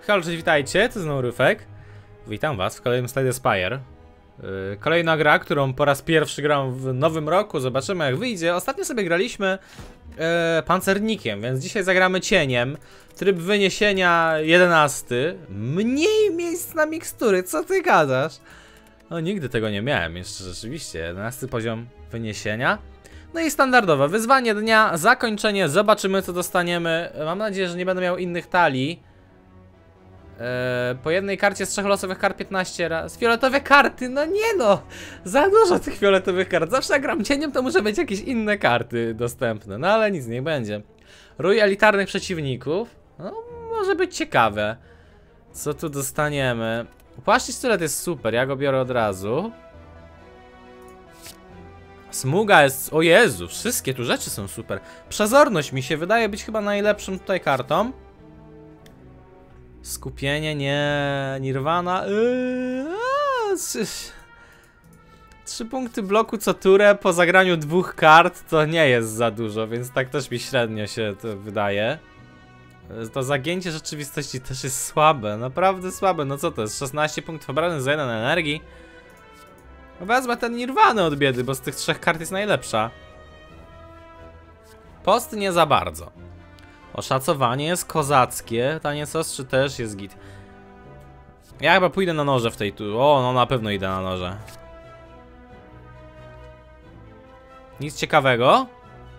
Halo, cześć, witajcie, to znowu Rufek. Witam was w kolejnym Slay the Spire. Kolejna gra, którą po raz pierwszy gram w nowym roku, zobaczymy jak wyjdzie. Ostatnio sobie graliśmy pancernikiem, więc dzisiaj zagramy cieniem. Tryb wyniesienia 11. Mniej miejsc na mikstury, co ty gadasz? No nigdy tego nie miałem jeszcze rzeczywiście, 11 poziom wyniesienia. No i standardowe wyzwanie dnia, zakończenie, zobaczymy co dostaniemy. Mam nadzieję, że nie będę miał innych talii. Po jednej karcie z 3 losowych kart 15 raz. Fioletowe karty, no nie no! Za dużo tych fioletowych kart. Zawsze jak gram cieniem, to muszę mieć jakieś inne karty dostępne. No ale nic, niech będzie. Rój elitarnych przeciwników. No, może być ciekawe. Co tu dostaniemy? Płaszcz i sztylet jest super, ja go biorę od razu. Smuga jest... O Jezu, wszystkie tu rzeczy są super. Przezorność mi się wydaje być chyba najlepszym tutaj kartą. Skupienie, nie... Nirvana... 3 punkty bloku co turę po zagraniu 2 kart to nie jest za dużo, więc tak też mi średnio się to wydaje. To zagięcie rzeczywistości też jest słabe, naprawdę słabe. No co to jest? 16 punktów obrażeń za 1 energii. No wezmę ten Nirvany od biedy, bo z tych 3 kart jest najlepsza. Post nie za bardzo. Oszacowanie jest kozackie, taniec ostrzy też jest git. Ja chyba pójdę na noże w tej tu. O, no na pewno idę na noże. Nic ciekawego.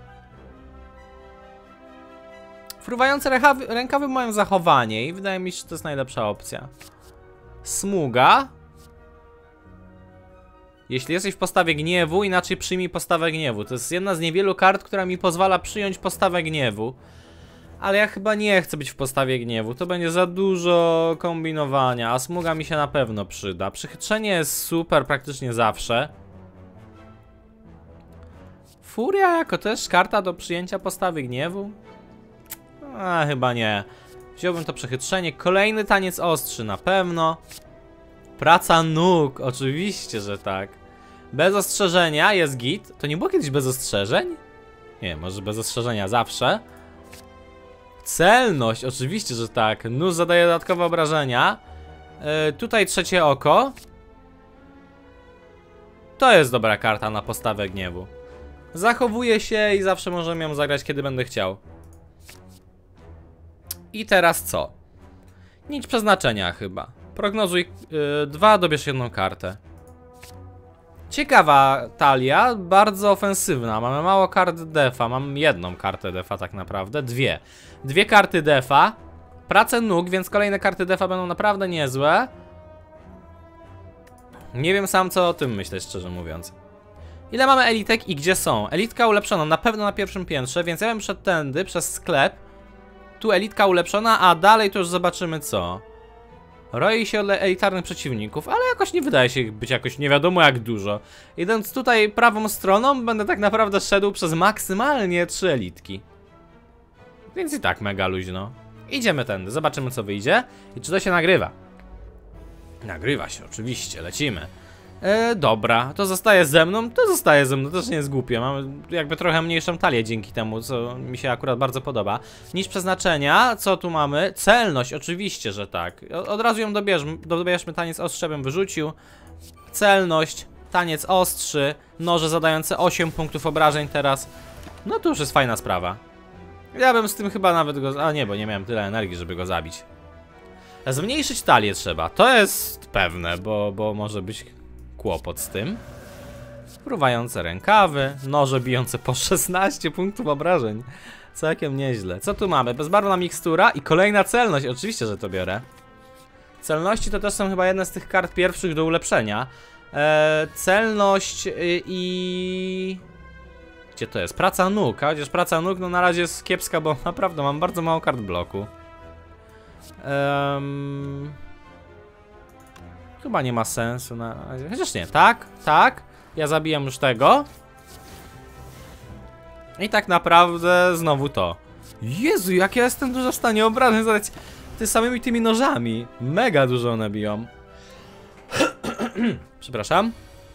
Fruwające rękawy mają zachowanie i wydaje mi się, że to jest najlepsza opcja. Smuga. Jeśli jesteś w postawie gniewu, inaczej przyjmij postawę gniewu. To jest jedna z niewielu kart, która mi pozwala przyjąć postawę gniewu. Ale ja chyba nie chcę być w postawie gniewu, to będzie za dużo kombinowania, a smuga mi się na pewno przyda. Przychytrzenie jest super praktycznie zawsze. Furia jako też karta do przyjęcia postawy gniewu? A chyba nie. Wziąłbym to przechytrzenie. Kolejny taniec ostrzy na pewno. Praca nóg, oczywiście, że tak. Bez ostrzeżenia jest git. To nie było kiedyś bez ostrzeżeń? Nie, może bez ostrzeżenia zawsze. Celność, oczywiście, że tak. Nóż zadaje dodatkowe obrażenia. Tutaj trzecie oko. To jest dobra karta na postawę gniewu. Zachowuje się i zawsze możemy ją zagrać, kiedy będę chciał. I teraz co? Nić przeznaczenia chyba. Prognozuj 2, dobierz 1 kartę. Ciekawa talia, bardzo ofensywna. Mamy mało kart defa, mam 1 kartę defa tak naprawdę, 2. 2 karty defa, pracę nóg, więc kolejne karty defa będą naprawdę niezłe. Nie wiem sam co o tym myśleć, szczerze mówiąc. Ile mamy elitek i gdzie są? Elitka ulepszona na pewno na pierwszym piętrze, więc ja bym szedł tędy, przez sklep. Tu elitka ulepszona, a dalej to już zobaczymy co. Roi się od elitarnych przeciwników, ale jakoś nie wydaje się ich być jakoś nie wiadomo jak dużo. Idąc tutaj prawą stroną, będę tak naprawdę szedł przez maksymalnie 3 elitki. Więc i tak mega luźno. Idziemy tędy, zobaczymy co wyjdzie i czy to się nagrywa. Nagrywa się, oczywiście, lecimy. Dobra, to zostaje ze mną, też nie jest głupie. Mamy jakby trochę mniejszą talię dzięki temu, co mi się akurat bardzo podoba. Niż przeznaczenia, co tu mamy? Celność, oczywiście, że tak. Od razu ją dobierzmy, taniec ostrzy bym wyrzucił. Celność, taniec ostrzy, noże zadające 8 punktów obrażeń teraz. No to już jest fajna sprawa. Ja bym z tym chyba nawet go... A nie, bo nie miałem tyle energii, żeby go zabić. Zmniejszyć talię trzeba, to jest pewne, bo może być kłopot z tym. Fruwające rękawy, noże bijące po 16 punktów obrażeń. Całkiem nieźle. Co tu mamy? Bezbarwna mikstura i kolejna celność. Oczywiście, że to biorę. Celności to też są chyba jedne z tych kart pierwszych do ulepszenia. Celność i... Gdzie to jest? Praca nóg. A chociaż praca nóg no na razie jest kiepska, bo naprawdę mam bardzo mało kart bloku. Chyba nie ma sensu na razie. Chociaż nie, tak. Ja zabijam już tego. I tak naprawdę znowu to. Jezu, jak ja jestem dużo w stanie obrażeń zadać samymi tymi nożami. Mega dużo one biją. Przepraszam.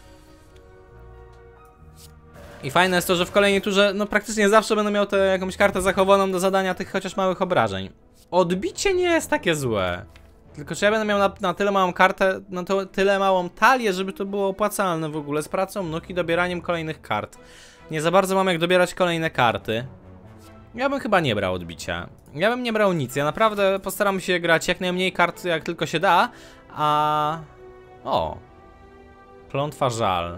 I fajne jest to, że w kolejnej turze no praktycznie zawsze będę miał jakąś kartę zachowaną do zadania tych chociaż małych obrażeń. Odbicie nie jest takie złe. Tylko czy ja będę miał na tyle małą kartę, tyle małą talię, żeby to było opłacalne w ogóle z pracą nóg i dobieraniem kolejnych kart. Nie za bardzo mam jak dobierać kolejne karty. Ja bym chyba nie brał odbicia. Ja bym nie brał nic. Ja naprawdę postaram się grać jak najmniej kart jak tylko się da. A... O. Klątwa żal.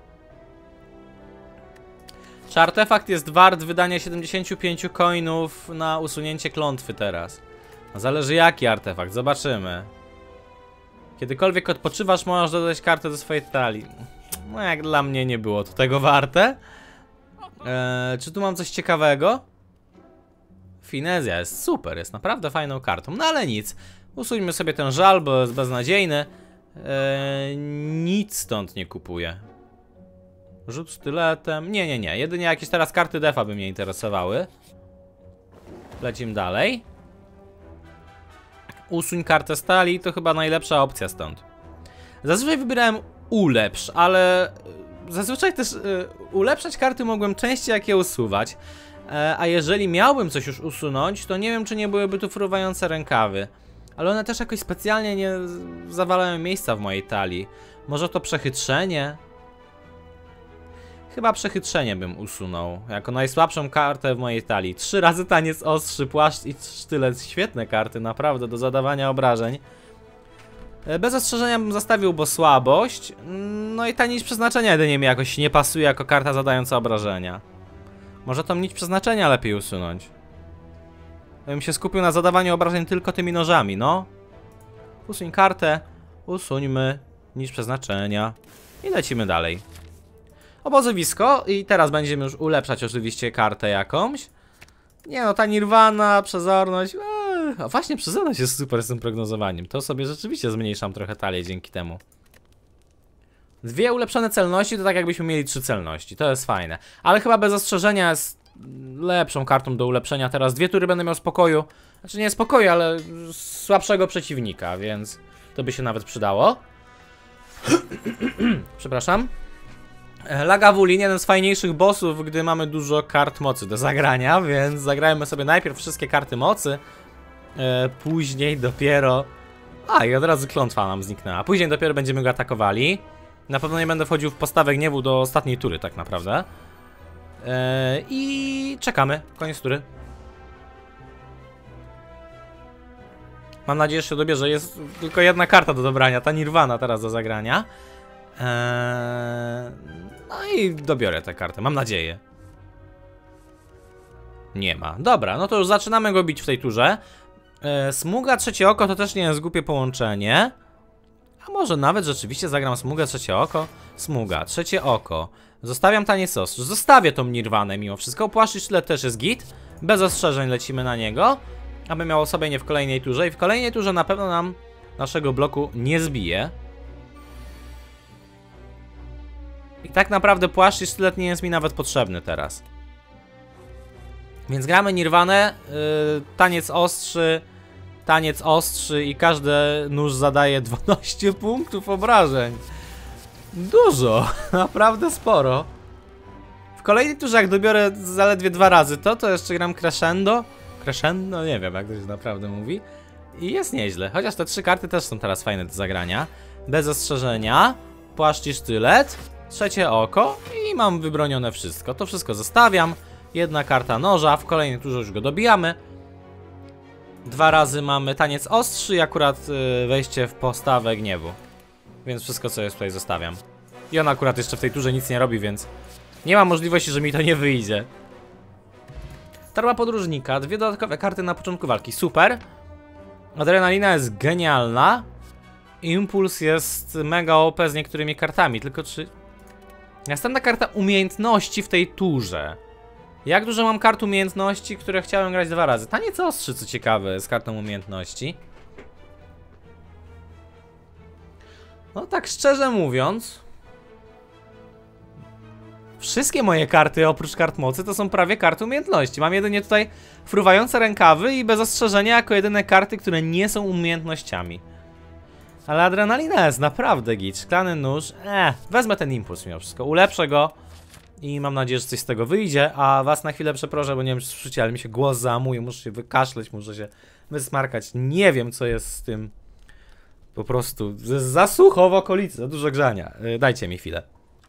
Czy artefakt jest wart wydania 75 coinów na usunięcie klątwy teraz? No zależy jaki artefakt, zobaczymy. Kiedykolwiek odpoczywasz, możesz dodać kartę do swojej talii. No jak dla mnie nie było to tego warte. Czy tu mam coś ciekawego? Finezja jest super, jest naprawdę fajną kartą. No ale nic. Usuńmy sobie ten żal, bo jest beznadziejny. Nic stąd nie kupuję. Rzut sztyletem. Nie. Jedynie jakieś teraz karty defa by mnie interesowały. Lecimy dalej. Usuń kartę stali, to chyba najlepsza opcja stąd. Zazwyczaj wybierałem ulepsz, ale zazwyczaj też ulepszać karty mogłem częściej jak je usuwać. A jeżeli miałbym coś już usunąć, to nie wiem, czy nie byłyby tu fruwające rękawy. Ale one też jakoś specjalnie nie zawalają miejsca w mojej talii. Może to przechytrzenie? Chyba przechytrzenie bym usunął, jako najsłabszą kartę w mojej talii. 3 razy taniec ostrzy, płaszcz i sztylet. Świetne karty, naprawdę, do zadawania obrażeń. Bez ostrzeżenia bym zostawił, bo słabość. No i ta nić przeznaczenia jedynie mi jakoś nie pasuje jako karta zadająca obrażenia. Może tą nić przeznaczenia lepiej usunąć. Ja bym się skupił na zadawaniu obrażeń tylko tymi nożami, no. Usuń kartę, usuńmy nić przeznaczenia i lecimy dalej. Obozowisko i teraz będziemy już ulepszać oczywiście kartę jakąś. Nie no, ta Nirvana, przezorność. A właśnie przezorność jest super z tym prognozowaniem. To sobie rzeczywiście zmniejszam trochę talię dzięki temu. 2 ulepszone celności to tak jakbyśmy mieli 3 celności. To jest fajne. Ale chyba bez ostrzeżenia jest lepszą kartą do ulepszenia. Teraz 2 tury będę miał spokoju. Znaczy nie spokoju, ale słabszego przeciwnika, więc to by się nawet przydało. Przepraszam. Lagavulin, jeden z fajniejszych bossów, gdy mamy dużo kart mocy do zagrania, więc zagrajmy sobie najpierw wszystkie karty mocy, później dopiero... i od razu klątwa nam zniknęła. Później dopiero będziemy go atakowali. Na pewno nie będę wchodził w postawę gniewu do ostatniej tury tak naprawdę. I czekamy, koniec tury. Mam nadzieję, że się dobierze. Jest tylko jedna karta do dobrania, ta Nirvana teraz do zagrania. No i dobiorę tę kartę, mam nadzieję. Nie ma. Dobra, no to już zaczynamy go bić w tej turze. Smuga, trzecie oko to też nie jest głupie połączenie. A może nawet rzeczywiście zagram smuga, trzecie oko. Smuga, trzecie oko. Zostawiam taniec ostrzy. Zostawię tą Nirvanę mimo wszystko. Płaszcz i sztylet też jest git. Bez ostrzeżeń lecimy na niego, aby miało sobie nie w kolejnej turze. I w kolejnej turze na pewno nam naszego bloku nie zbije. I tak naprawdę płaszcz i sztylet nie jest mi nawet potrzebny teraz. Więc gramy Nirvanę, taniec ostrzy i każdy nóż zadaje 12 punktów obrażeń. Dużo, naprawdę sporo. W kolejnej turze jak dobiorę zaledwie 2 razy to jeszcze gram crescendo. Crescendo? Nie wiem jak to się naprawdę mówi. I jest nieźle, chociaż te 3 karty też są teraz fajne do zagrania. Bez ostrzeżenia, płaszcz i sztylet, trzecie oko i mam wybronione wszystko. To wszystko zostawiam. Jedna karta noża, w kolejnej turze już go dobijamy. 2 razy mamy taniec ostrzy i akurat wejście w postawę gniewu. Więc wszystko co jest tutaj zostawiam. I on akurat jeszcze w tej turze nic nie robi, więc nie ma możliwości, że mi to nie wyjdzie. Torba podróżnika, 2 dodatkowe karty na początku walki, super. Adrenalina jest genialna. Impuls jest mega OP z niektórymi kartami, tylko czy... Następna karta umiejętności w tej turze. Jak dużo mam kart umiejętności, które chciałem grać 2 razy? Taniec ostrzy, co ciekawe, z kartą umiejętności. No tak szczerze mówiąc, wszystkie moje karty oprócz kart mocy to są prawie karty umiejętności. Mam jedynie tutaj fruwające rękawy i bez ostrzeżenia jako jedyne karty, które nie są umiejętnościami. Ale adrenalina jest naprawdę git. Szklany nóż. Wezmę ten impuls mimo wszystko. Ulepszę go i mam nadzieję, że coś z tego wyjdzie. A was na chwilę przeproszę, bo nie wiem czy słyszycie, ale mi się głos załamuje. Muszę się wykaszleć, muszę się wysmarkać. Nie wiem co jest z tym Po prostu, za sucho w okolicy, za dużo grzania. Dajcie mi chwilę.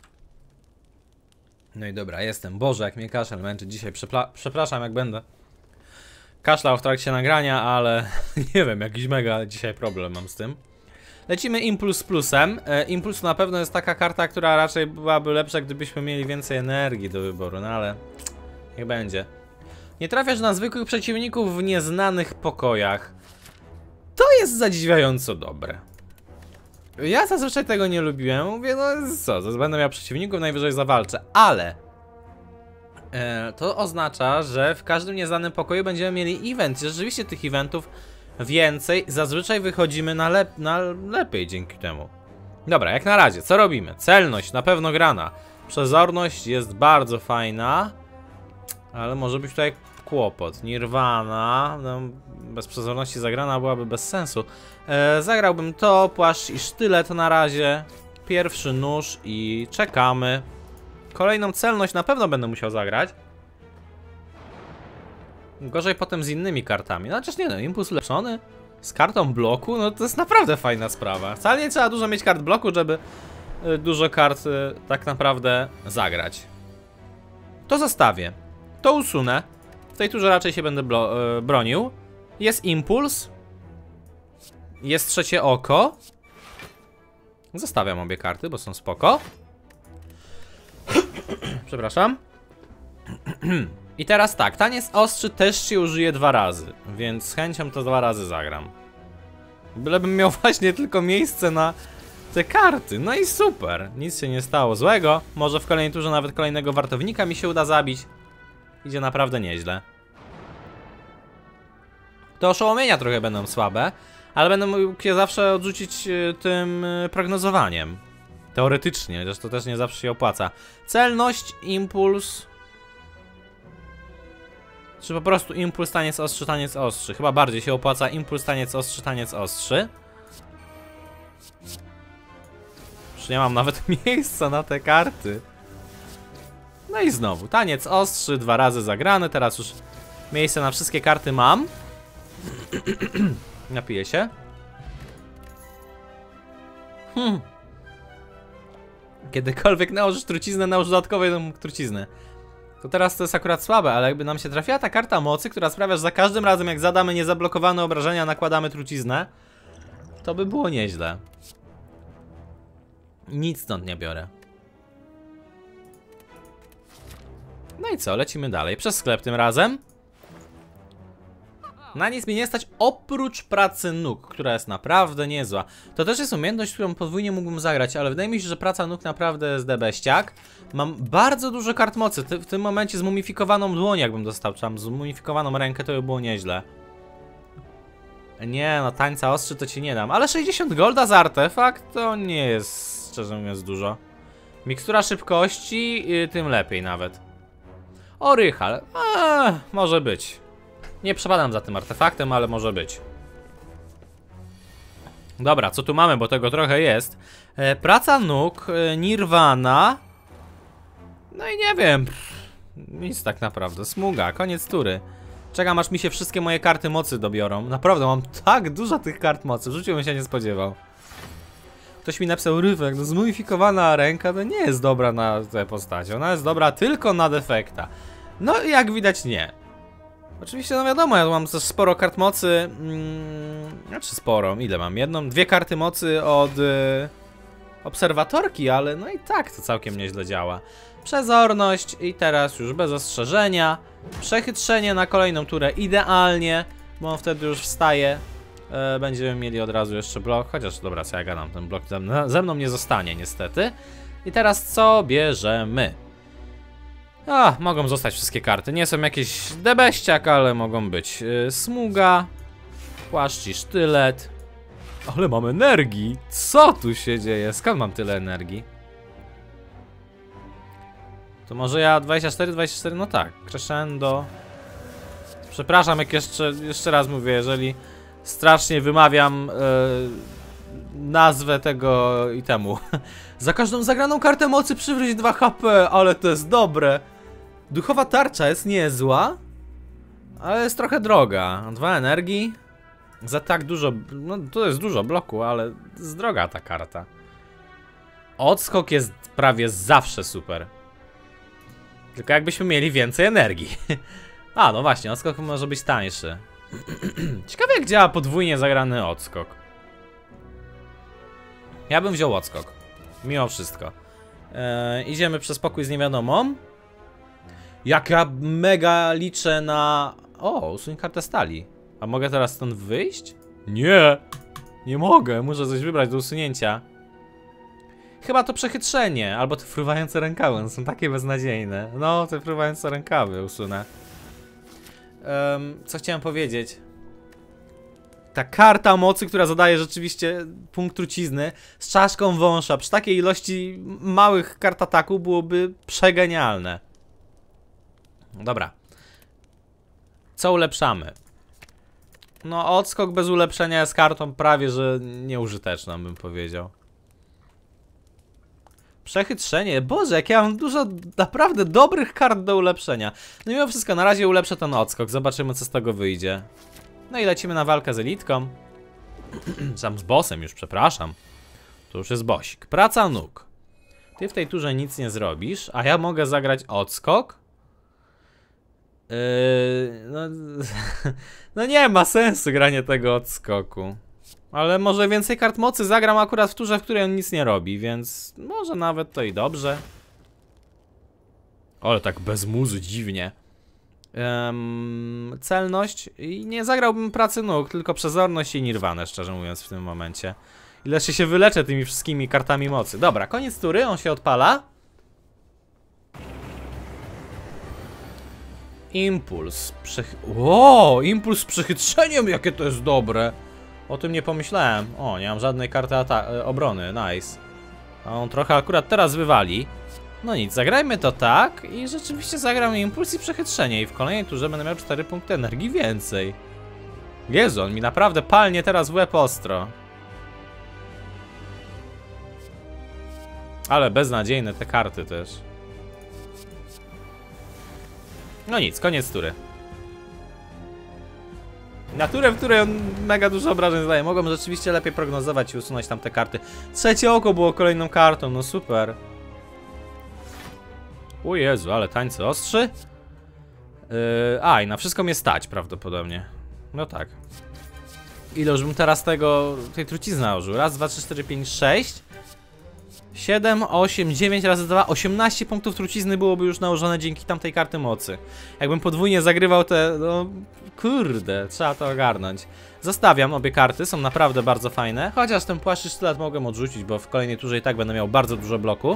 No i dobra, jestem. Boże, jak mnie kaszel męczy dzisiaj. Przepraszam, jak będę kaszlał w trakcie nagrania, ale nie wiem, jakiś mega dzisiaj problem mam z tym. Lecimy Impuls z plusem. Impuls na pewno jest taka karta, która raczej byłaby lepsza, gdybyśmy mieli więcej energii do wyboru, no ale niech będzie. Nie trafiasz na zwykłych przeciwników w nieznanych pokojach. To jest zadziwiająco dobre. Ja zazwyczaj tego nie lubiłem. Mówię, no co, będę miał przeciwników, najwyżej zawalczę, ale to oznacza, że w każdym nieznanym pokoju będziemy mieli event. Rzeczywiście tych eventów więcej, zazwyczaj wychodzimy na lepiej dzięki temu. Dobra, jak na razie, co robimy? Celność, na pewno grana. Przezorność jest bardzo fajna, ale może być tutaj kłopot. Nirvana, no, bez przezorności zagrana byłaby bez sensu. Zagrałbym to, płaszcz i sztylet na razie. Pierwszy nóż i czekamy. Kolejną celność na pewno będę musiał zagrać. Gorzej potem z innymi kartami. No chociaż nie no, impuls ulepszony z kartą bloku, no to jest naprawdę fajna sprawa. Wcale nie trzeba dużo mieć kart bloku, żeby dużo kart tak naprawdę zagrać. To zostawię. To usunę. W tej turze raczej się będę bronił. Jest impuls. Jest trzecie oko. Zostawiam obie karty, bo są spoko. Przepraszam. I teraz tak, taniec ostrzy też się użyje 2 razy, więc z chęcią to 2 razy zagram. Bylebym miał właśnie tylko miejsce na te karty. No i super, nic się nie stało złego. Może w kolejnej turze nawet kolejnego wartownika mi się uda zabić. Idzie naprawdę nieźle. Te oszołomienia trochę będą słabe, ale będę mógł je zawsze odrzucić tym prognozowaniem. Teoretycznie, chociaż to też nie zawsze się opłaca. Celność, impuls. Czy po prostu impuls, taniec ostrzy, taniec ostrzy. Chyba bardziej się opłaca impuls, taniec ostrzy, taniec ostrzy. Już nie mam nawet miejsca na te karty. No i znowu, taniec ostrzy, 2 razy zagrany. Teraz już miejsce na wszystkie karty mam. Napiję się. Kiedykolwiek nałożysz truciznę, nałóż dodatkowo jedną truciznę. To teraz to jest akurat słabe, ale jakby nam się trafiła ta karta mocy, która sprawia, że za każdym razem jak zadamy niezablokowane obrażenia, nakładamy truciznę, to by było nieźle. Nic stąd nie biorę. No i co, lecimy dalej. Przez sklep tym razem. Na nic mi nie stać oprócz pracy nóg, która jest naprawdę niezła. To też jest umiejętność, którą podwójnie mógłbym zagrać, ale wydaje mi się, że praca nóg naprawdę jest debeściak. Mam bardzo dużo kart mocy. W tym momencie zmumifikowaną dłoń jakbym dostał, czy tam zmumifikowaną rękę, to by było nieźle. Nie no, tańca ostrzy to ci nie dam. Ale 60 golda za artefakt to nie jest, szczerze mówiąc, dużo. Mikstura szybkości, tym lepiej nawet. Orychal, może być. Nie przepadam za tym artefaktem, ale może być. Dobra, co tu mamy, bo tego trochę jest. Praca nóg, Nirvana. No i nie wiem. Nic tak naprawdę. Smuga, koniec tury. Czekam, aż mi się wszystkie moje karty mocy dobiorą. Naprawdę, mam tak dużo tych kart mocy. W życiu bym się nie spodziewał. Ktoś mi napisał, Rywek, no zmumifikowana ręka to nie jest dobra na tę postać. Ona jest dobra tylko na defekta. No i jak widać nie. Oczywiście, no wiadomo, ja mam też sporo kart mocy. Znaczy sporo, ile mam? Jedną, 2 karty mocy od obserwatorki, ale no i tak to całkiem nieźle działa. Przezorność i teraz już bez ostrzeżenia. Przechytrzenie na kolejną turę idealnie, bo on wtedy już wstaje. Będziemy mieli od razu jeszcze blok, chociaż dobra, co ja gadam, ten blok ze mną nie zostanie niestety. I teraz co bierzemy? Mogą zostać wszystkie karty. Nie są jakieś debeściak, ale mogą być. Smuga, płaszcz i sztylet. Ale mam energii. Co tu się dzieje? Skąd mam tyle energii? To może ja 24, 24? No tak. Crescendo. Przepraszam, jak jeszcze raz mówię, jeżeli strasznie wymawiam nazwę tego itemu. Za każdą zagraną kartę mocy przywróć 2 HP, ale to jest dobre. Duchowa tarcza jest niezła, ale jest trochę droga. 2 energii. Za tak dużo, no to jest dużo bloku, ale jest droga ta karta. Odskok jest prawie zawsze super. Tylko jakbyśmy mieli więcej energii. A, no właśnie, odskok może być tańszy. Ciekawe jak działa podwójnie zagrany odskok. Ja bym wziął odskok. Mimo wszystko. Idziemy przez pokój z niewiadomą. Jak ja mega liczę na... O, usuń kartę stali. A mogę teraz stąd wyjść? Nie! Nie mogę, muszę coś wybrać do usunięcia. Chyba to przechytrzenie, albo te fruwające rękawy, one są takie beznadziejne. No, te fruwające rękawy usunę. Co chciałem powiedzieć? Ta karta mocy, która zadaje rzeczywiście punkt trucizny z czaszką wąża przy takiej ilości małych kart ataku byłoby przegenialne. Dobra. Co ulepszamy? No, odskok bez ulepszenia jest kartą prawie że nieużyteczną, bym powiedział. Przechytrzenie. Boże, jak ja mam dużo naprawdę dobrych kart do ulepszenia. No mimo wszystko, na razie ulepszę ten odskok. Zobaczymy, co z tego wyjdzie. No i lecimy na walkę z elitką. Sam z bossem już, przepraszam. To już jest bossik. Praca nóg. Ty w tej turze nic nie zrobisz, a ja mogę zagrać odskok. No, no nie ma sensu granie tego odskoku. Ale może więcej kart mocy zagram akurat w turze, w której on nic nie robi, więc może nawet to i dobrze. Ale tak bez muzu, dziwnie. Celność i nie zagrałbym pracy nóg, tylko przezorność i nirwanę, szczerze mówiąc w tym momencie. Ile się wyleczę tymi wszystkimi kartami mocy. Dobra, koniec tury, on się odpala. Impuls. Wow, impuls z przechytrzeniem, jakie to jest dobre. O tym nie pomyślałem. O, nie mam żadnej karty obrony, nice. A on trochę akurat teraz wywali. No nic, zagrajmy to tak i rzeczywiście zagram impuls i przechytrzenie i w kolejnej turze będę miał 4 punkty energii więcej. Jezu, on mi naprawdę palnie teraz w łeb ostro. Ale beznadziejne te karty też. No nic, koniec tury. Na turę, w której on mega dużo obrażeń zadaje. Mogłem rzeczywiście lepiej prognozować i usunąć tam te karty. Trzecie oko było kolejną kartą, no super. O Jezu, ale tańce ostrzy. I na wszystko mnie stać prawdopodobnie. No tak. Ile już bym teraz tej trucizny nałożył? Raz, 2, 3, 4, 5, 6 7, 8, 9 razy 2, 18 punktów trucizny byłoby już nałożone dzięki tamtej karty mocy. Jakbym podwójnie zagrywał te... no... kurde, trzeba to ogarnąć. Zostawiam obie karty, są naprawdę bardzo fajne. Chociaż ten płaszcz i sztylet mogłem odrzucić, bo w kolejnej turze i tak będę miał bardzo dużo bloku.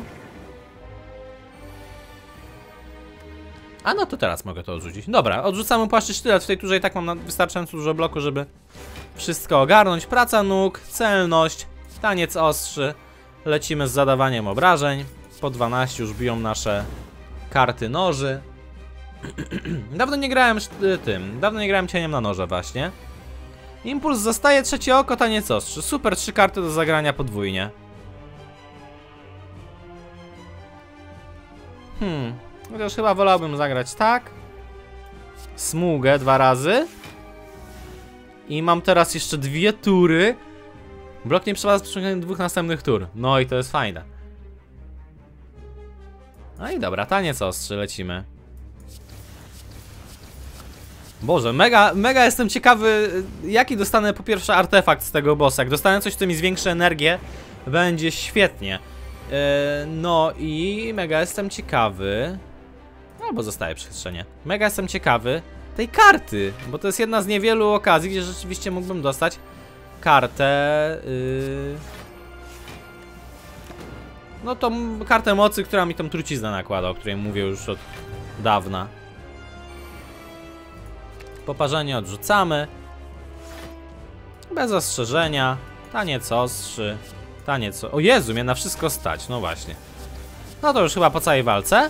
A no to teraz mogę to odrzucić. Dobra, odrzucamy płaszcz i sztylet. W tej turze i tak mam wystarczająco dużo bloku, żeby wszystko ogarnąć. Praca nóg, celność, taniec ostrzy. Lecimy z zadawaniem obrażeń. Po 12 już biją nasze karty noży. Dawno nie grałem dawno nie grałem cieniem na noże właśnie. Impuls zostaje, trzecie oko, taniec ostrzy. Super, 3 karty do zagrania podwójnie. Chociaż chyba wolałbym zagrać tak. Smugę 2 razy. I mam teraz jeszcze 2 tury. Blok nie przepada z przeciąganiem 2 następnych tur. No i to jest fajne. No i dobra, taniec ostrzy, lecimy. Boże, mega jestem ciekawy, jaki dostanę po pierwsze artefakt z tego bossa. Jak dostanę coś, co mi zwiększy energię, będzie świetnie. No i mega jestem ciekawy. Albo zostaje przechytrzenie. Mega jestem ciekawy tej karty, bo to jest jedna z niewielu okazji, gdzie rzeczywiście mógłbym dostać kartę. No tą kartę mocy, która mi tą truciznę nakłada, o której mówię już od dawna. Poparzenie odrzucamy. Bez ostrzeżenia. Taniec ostrzy. Taniec... O Jezu, mnie na wszystko stać, no właśnie. No to już chyba po całej walce.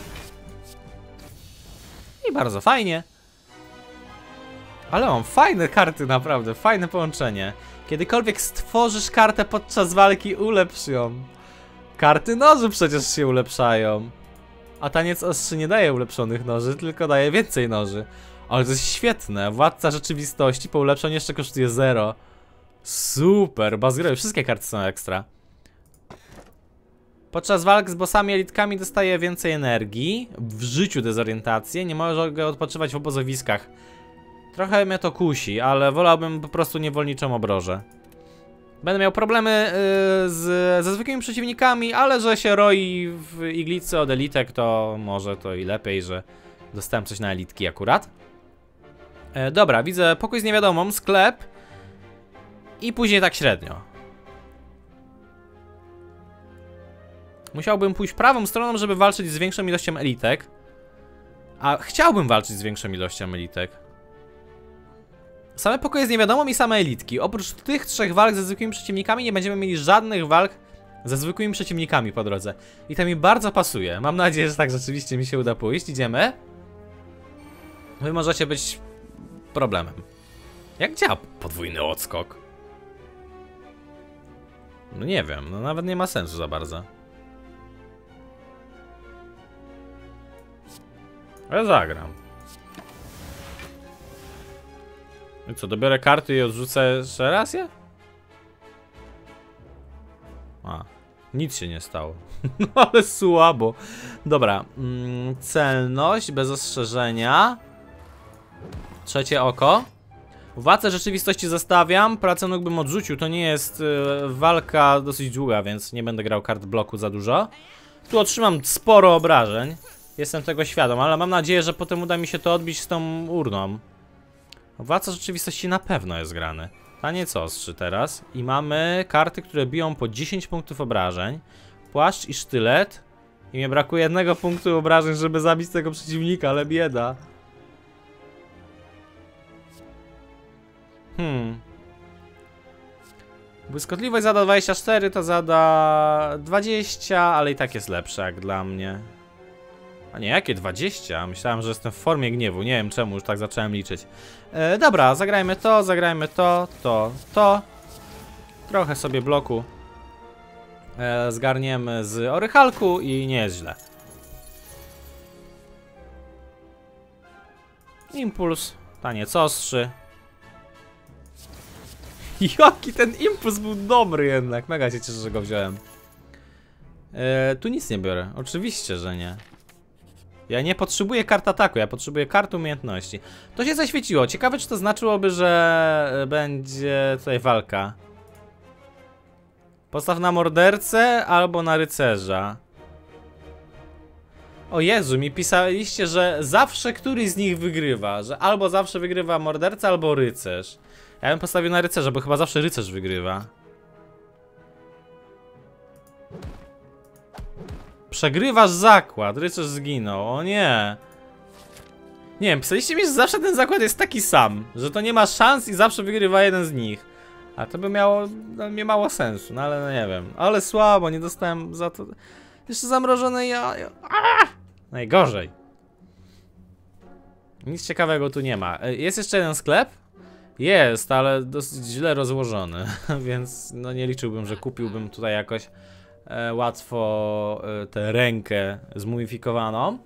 I bardzo fajnie. Ale mam fajne karty, naprawdę, fajne połączenie. Kiedykolwiek stworzysz kartę podczas walki, ulepsz ją. Karty noży przecież się ulepszają. A taniec ostrzy nie daje ulepszonych noży, tylko daje więcej noży. Ale to jest świetne. Władca rzeczywistości po ulepszeniu jeszcze kosztuje 0. Super, bazgrowy. Wszystkie karty są ekstra. Podczas walk z bossami elitkami dostaje więcej energii. W życiu dezorientację. Nie mogę odpoczywać w obozowiskach. Trochę mnie to kusi, ale wolałbym po prostu niewolniczą obrożę. Będę miał problemy ze zwykłymi przeciwnikami, ale że się roi w iglicy od elitek, to może to i lepiej, że dostałem coś na elitki akurat. Dobra, widzę pokój z niewiadomą, sklep i później tak średnio. Musiałbym pójść prawą stroną, żeby walczyć z większą ilością elitek. A chciałbym walczyć z większą ilością elitek. Same pokoje z niewiadomą i same elitki. Oprócz tych 3 walk ze zwykłymi przeciwnikami nie będziemy mieli żadnych walk ze zwykłymi przeciwnikami po drodze. I to mi bardzo pasuje. Mam nadzieję, że tak rzeczywiście mi się uda pójść. Idziemy. Wy możecie być problemem. Jak działa podwójny odskok? No nie wiem, no nawet nie ma sensu za bardzo. Ja zagram. I co, dobiorę karty i odrzucę jeszcze raz je? A, nic się nie stało. No ale słabo. Dobra, celność bez ostrzeżenia. Trzecie oko. Władcę rzeczywistości zostawiam. Pracę nóg bym odrzucił. To nie jest walka dosyć długa, więc nie będę grał kart bloku za dużo. Tu otrzymam sporo obrażeń. Jestem tego świadom, ale mam nadzieję, że potem uda mi się to odbić z tą urną. Władca rzeczywistości na pewno jest grany. Taniec ostrzy teraz. I mamy karty, które biją po 10 punktów obrażeń. Płaszcz i sztylet. I mnie brakuje 1 punktu obrażeń, żeby zabić tego przeciwnika, ale bieda. Błyskotliwość zada 24, to zada 20, ale i tak jest lepsze jak dla mnie. A nie, jakie 20? Myślałem, że jestem w formie gniewu. Nie wiem czemu, już tak zacząłem liczyć. Dobra, zagrajmy to, to. Trochę sobie bloku zgarniemy z orychalku i nie jest źle. Impuls, taniec ostrzy. Jaki ten impuls był dobry jednak. Mega się cieszę, że go wziąłem. Tu nic nie biorę. Oczywiście, że nie. Ja nie potrzebuję kart ataku, ja potrzebuję kart umiejętności. To się zaświeciło. Ciekawe, czy to znaczyłoby, że będzie tutaj walka. Postaw na mordercę albo na rycerza. O Jezu, mi pisaliście, że zawsze któryś z nich wygrywa. Że albo zawsze wygrywa morderca, albo rycerz. Ja bym postawił na rycerza, bo chyba zawsze rycerz wygrywa. Przegrywasz zakład, rycerz zginął, o nie. Nie wiem, pisaliście mi, że zawsze ten zakład jest taki sam. Że to nie ma szans i zawsze wygrywa jeden z nich. A to by miało mało sensu, no ale no nie wiem. Ale słabo, nie dostałem za to. Jeszcze zamrożone jajo. Najgorzej. Nic ciekawego tu nie ma. Jest jeszcze jeden sklep? Jest, ale dosyć źle rozłożony. Więc no nie liczyłbym, że kupiłbym tutaj jakoś łatwo tę rękę zmumifikowaną.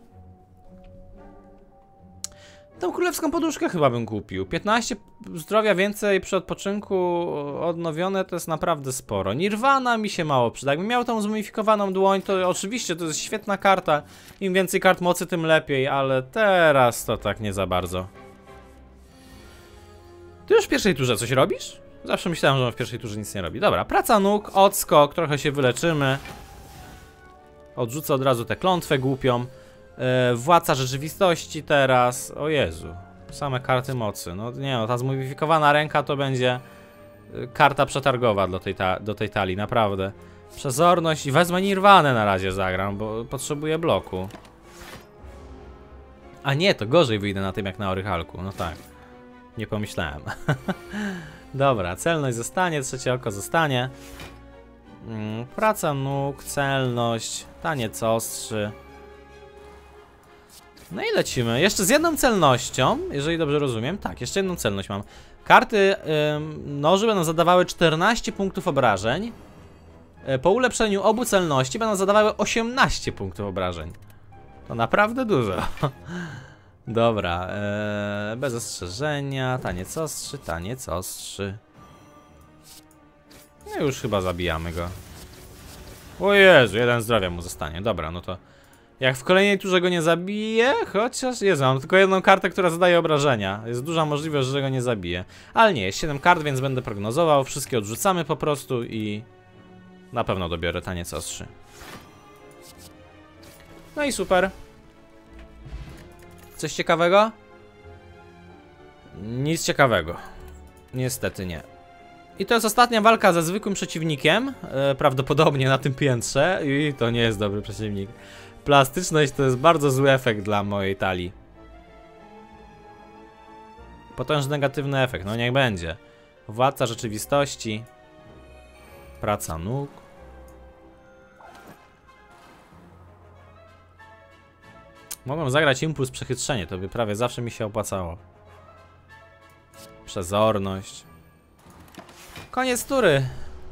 Tą królewską poduszkę chyba bym kupił. 15 zdrowia więcej przy odpoczynku odnowione to jest naprawdę sporo. Nirvana mi się mało przyda. Jakbym miał tą zmumifikowaną dłoń, to oczywiście to jest świetna karta. Im więcej kart mocy, tym lepiej, ale teraz to tak nie za bardzo. Ty już w pierwszej turze coś robisz? Zawsze myślałem, że on w pierwszej turze nic nie robi. Dobra, praca nóg, odskok, trochę się wyleczymy. Odrzucę od razu tę klątwę głupią. Władca rzeczywistości teraz. O Jezu, same karty mocy. No nie no, ta zmumifikowana ręka to będzie karta przetargowa do tej talii, naprawdę. Przezorność i wezmę Nirvanę na razie zagram, bo potrzebuję bloku. A nie, to gorzej wyjdę na tym jak na orychalku, no tak. Nie pomyślałem. Dobra, celność zostanie, trzecie oko zostanie. Praca nóg, celność, taniec ostrzy. No i lecimy. Jeszcze z jedną celnością, jeżeli dobrze rozumiem. Tak, jeszcze jedną celność mam. Karty noży będą zadawały 14 punktów obrażeń. Po ulepszeniu obu celności będą zadawały 18 punktów obrażeń. To naprawdę dużo. Dobra, bez ostrzeżenia, taniec ostrzy, taniec ostrzy. No już chyba zabijamy go. O Jezu, 1 zdrowia mu zostanie. Dobra, no to jak w kolejnej turze go nie zabiję, chociaż Jezu, mam tylko jedną kartę, która zadaje obrażenia. Jest duża możliwość, że go nie zabiję. Ale nie, jest 7 kart, więc będę prognozował. Wszystkie odrzucamy po prostu i na pewno dobiorę taniec ostrzy. No i super. Coś ciekawego? Nic ciekawego. Niestety nie. I to jest ostatnia walka ze zwykłym przeciwnikiem. Prawdopodobnie na tym piętrze. I to nie jest dobry przeciwnik. Plastyczność to jest bardzo zły efekt dla mojej talii. Potężny negatywny efekt, no niech będzie. Władca rzeczywistości. Praca nóg. Mogłem zagrać impuls przechytrzenie, to by prawie zawsze mi się opłacało. Przezorność. Koniec tury.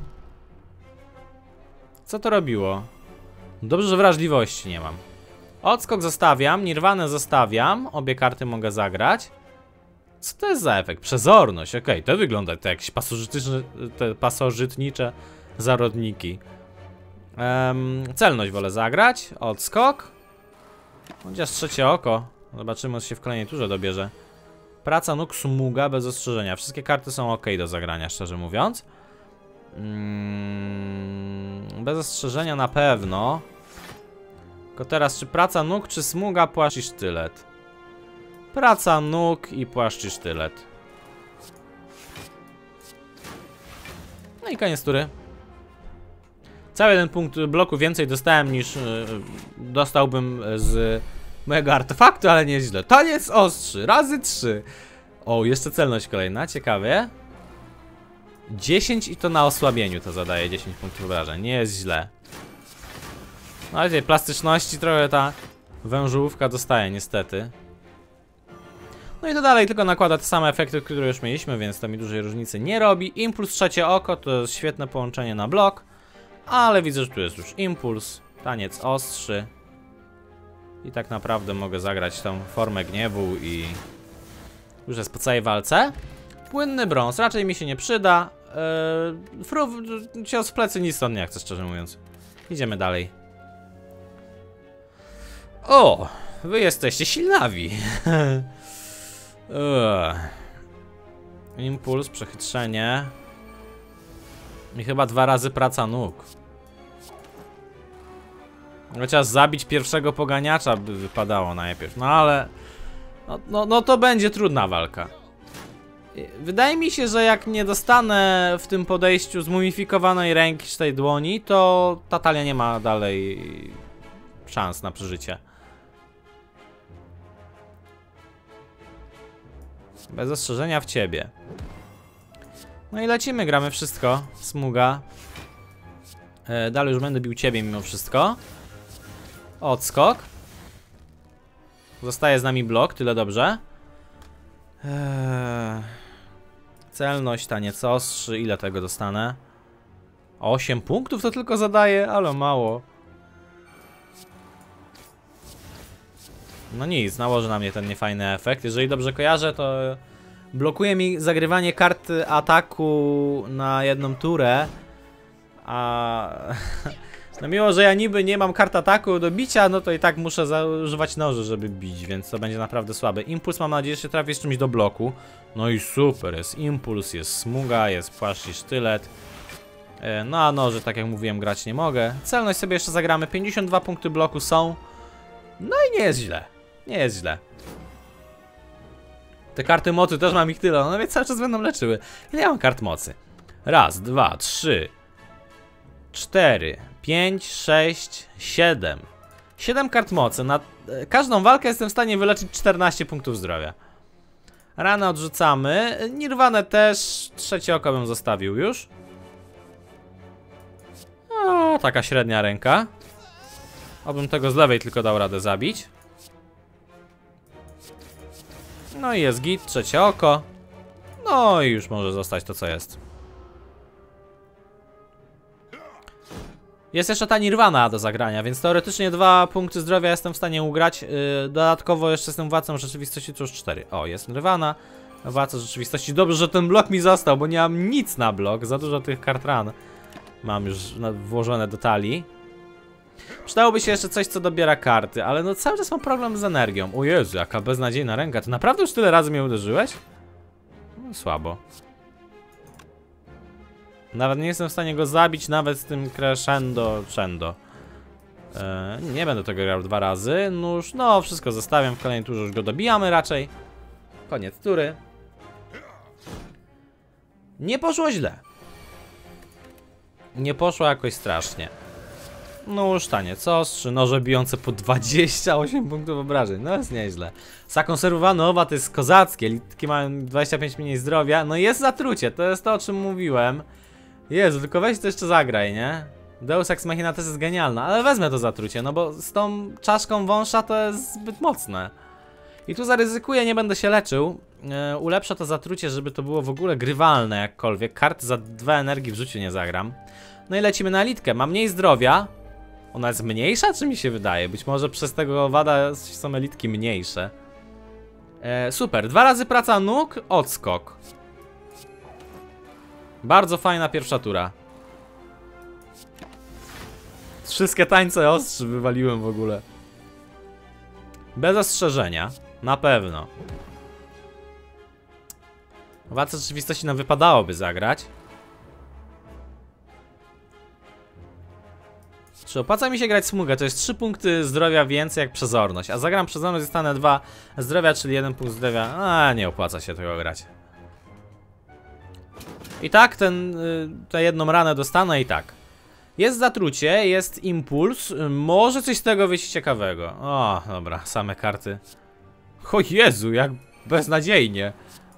Co to robiło? Dobrze, że wrażliwości nie mam. Odskok zostawiam, Nirwanę zostawiam. Obie karty mogę zagrać. Co to jest za efekt? Przezorność, okej, to wygląda to jakieś pasożytnicze zarodniki. Celność wolę zagrać. Odskok. Chociaż trzecie oko. Zobaczymy, co się w kolejnej turze dobierze. Praca nóg, smuga bez ostrzeżenia. Wszystkie karty są ok do zagrania, szczerze mówiąc. Bez ostrzeżenia na pewno. Tylko teraz, czy praca nóg, czy smuga, płaszcz i sztylet? Praca nóg i płaszcz i sztylet. No i koniec tury. Cały jeden punkt bloku więcej dostałem niż dostałbym z mojego artefaktu, ale nie jest źle. Taniec ostrzy, razy 3. O, jeszcze celność kolejna, ciekawie. 10 i to na osłabieniu to zadaje 10 punktów obrażeń, nie jest źle. No ale tej plastyczności trochę ta wężówka dostaje niestety. No i to dalej tylko nakłada te same efekty, które już mieliśmy, więc to mi dużej różnicy nie robi. Impuls trzecie oko to jest świetne połączenie na blok. Ale widzę, że tu jest już impuls, taniec ostrzy. I tak naprawdę mogę zagrać tą formę gniewu i już jest po całej walce. Płynny brąz, raczej mi się nie przyda. Cios w plecy nic stąd nie chcę, szczerze mówiąc. Idziemy dalej. O, wy jesteście silnawi. Impuls, przechytrzenie. I chyba 2 razy praca nóg. Chociaż zabić pierwszego poganiacza by wypadało najpierw. No ale... No to będzie trudna walka. Wydaje mi się, że jak nie dostanę w tym podejściu zmumifikowanej ręki czy tej dłoni, to ta talia nie ma dalej szans na przeżycie. Bez ostrzeżenia w ciebie. No i lecimy, gramy wszystko. Smuga. Dalej już będę bił ciebie mimo wszystko. Odskok. Zostaje z nami blok, tyle dobrze. Celność, taniec ostrzy, ile tego dostanę? 8 punktów to tylko zadaje, ale mało. No nic, nałoży na mnie ten niefajny efekt. Jeżeli dobrze kojarzę, to blokuje mi zagrywanie karty ataku na jedną turę. A... No mimo, że ja niby nie mam kart ataku do bicia, no to i tak muszę używać noży, żeby bić, więc to będzie naprawdę słabe. Impuls, mam nadzieję, że się trafi z czymś do bloku. No i super, jest impuls, jest smuga, jest płaszcz i sztylet. No a noży, tak jak mówiłem, grać nie mogę. Celność sobie jeszcze zagramy, 52 punkty bloku są. No i nie jest źle, nie jest źle. Te karty mocy też mam ich tyle, no więc cały czas będą leczyły. Ile ja mam kart mocy? Raz, 2, 3, 4, 5, 6, 7. 7 kart mocy. Na każdą walkę jestem w stanie wyleczyć 14 punktów zdrowia. Ranę odrzucamy. Nirwanę też. Trzecie oko bym zostawił już. O, taka średnia ręka. Obym tego z lewej tylko dał radę zabić. No i jest git, trzecie oko. No i już może zostać to, co jest. Jest jeszcze ta Nirwana do zagrania, więc teoretycznie 2 punkty zdrowia jestem w stanie ugrać. Dodatkowo jeszcze jestem władcą rzeczywistości, to już 4. O, jest Nirwana. Władca rzeczywistości. Dobrze, że ten blok mi został, bo nie mam nic na blok. Za dużo tych kart ran mam już włożone do talii. Przydałoby się jeszcze coś, co dobiera karty, ale no cały czas mam problem z energią. O Jezu, jaka beznadziejna ręka. Ty naprawdę już tyle razy mnie uderzyłeś? No, słabo. Nawet nie jestem w stanie go zabić, nawet z tym crescendo. Nie będę tego grał 2 razy. Nóż, no wszystko zostawiam, w kolejnej turze już go dobijamy raczej. Koniec tury. Nie poszło źle. Nie poszło jakoś strasznie. Nóż, taniec ostrzy, noże bijące po 28 punktów obrażeń. No jest nieźle. Zakonserwowana owa to jest kozackie. Elitki mają 25 mniej zdrowia. No jest zatrucie, to jest to, o czym mówiłem. Jezu, tylko weź to jeszcze zagraj, nie? Deus Ex Machina też jest genialna, ale wezmę to zatrucie, no bo z tą czaszką wąża to jest zbyt mocne. I tu zaryzykuję, nie będę się leczył. Ulepszę to zatrucie, żeby to było w ogóle grywalne jakkolwiek. Karty za 2 energii w życiu nie zagram. No i lecimy na elitkę. Ma mniej zdrowia. Ona jest mniejsza, czy mi się wydaje? Być może przez tego owada są elitki mniejsze. Super. 2 razy praca nóg, odskok. Bardzo fajna pierwsza tura. Wszystkie tańce ostrzy wywaliłem w ogóle. Bez ostrzeżenia. Na pewno. Władca rzeczywistości nam wypadałoby zagrać. Czy opłaca mi się grać smugę? To jest 3 punkty zdrowia więcej jak przezorność. A zagram przezorność, dostanę 2 zdrowia, czyli 1 punkt zdrowia. A nie opłaca się tego grać. I tak tę jedną ranę dostanę i tak. Jest zatrucie, jest impuls. Może coś z tego wyjść ciekawego. O, dobra, same karty. O Jezu, jak beznadziejnie.